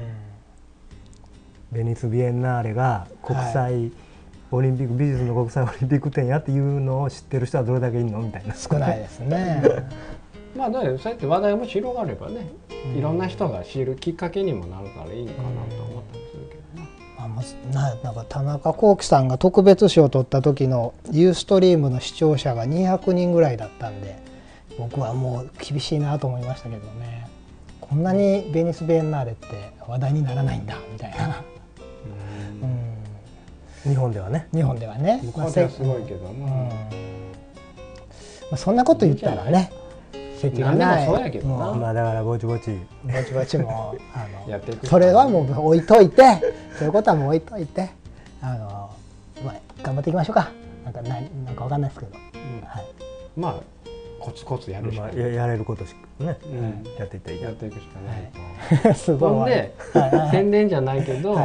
ベニス・ビエンナーレが国際オリンピック、美術の国際オリンピック展やっていうのを知ってる人はどれだけいるのみたいな。 少ないですね。 まあだからそうやって話題も広がればね、いろんな人が知るきっかけにもなるからいいのかなと思ったりするけどね。 なんか田中幸喜さんが特別賞を取った時のユーストリームの視聴者が200人ぐらいだったんで、僕はもう厳しいなと思いましたけどね。こんなにベニス・ビエンナーレって話題にならないんだみたいな。 日本ではね。 日本ではね。 これはすごいけどな。 そんなこと言ったらね。席がない。 まあだからぼちぼちもそれはもう置いといて、そういうことはもう置いといて、まあ頑張っていきましょうか。なんかわかんないですけど。 まあコツコツやるしかない。 やれることしかね、やっていったらいい。 やっていくしかないと。 すごい。 ほんで宣伝じゃないけど。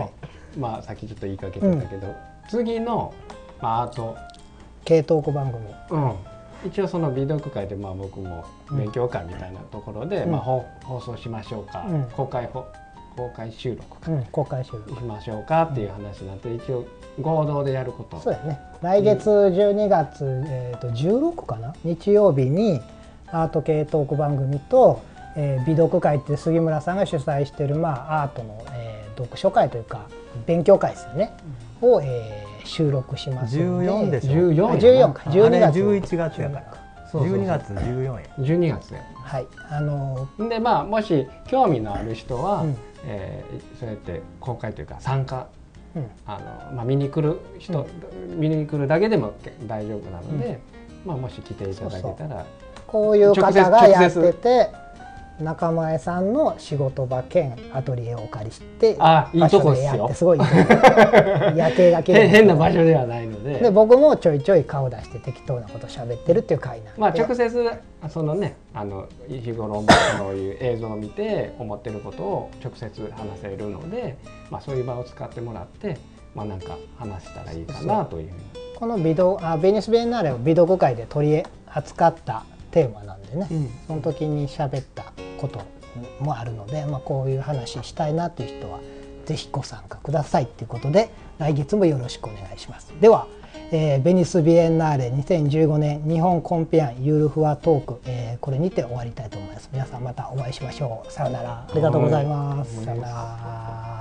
まあさっきちょっと言いかけてたけど、次の、まあ、アート系トーク番組、 一応その美読会でまあ僕も勉強会みたいなところで、まあ放送しましょうか、公開収録か、 公開収録しましょうかっていう話になって、一応合同でやること。 そうやね。来月12月、16かな、日曜日にアート系トーク番組と、美読会って杉村さんが主催している、まあ、アートの、読書会というか勉強会ですよね、を、収録しますので。 14でしょ。 14か。12月。 11月やから。12月14や。 12月や。 はい。 でまあもし興味のある人は、そうやって公開というか参加、まあ見に来る人、見に来るだけでも大丈夫なので、まあもし来ていただけたら、 こういう方がやってて。中前さんの仕事場兼アトリエをお借りしていいとこですよ。 すごい夜景が綺麗変な場所ではないので、 僕もちょいちょい顔出して適当なこと喋ってるっていう回なんで、 まあ直接そのね日頃そういう映像を見て思ってることを直接話せるので、まあそういう場を使ってもらって、まあなんか話したらいいかなというふうに。 このベニス・ビエンナーレを美読会で取り扱ったテーマなんでね、その時に喋ったこともあるので、まあ、こういう話したいなっていう人はぜひご参加くださいっていうことで、来月もよろしくお願いします。では、ベニス・ビエンナーレ2015年日本コンペアンゆるふわトーク、これにて終わりたいと思います。皆さんまたお会いしましょう。さよなら。ありがとうございます。さよなら。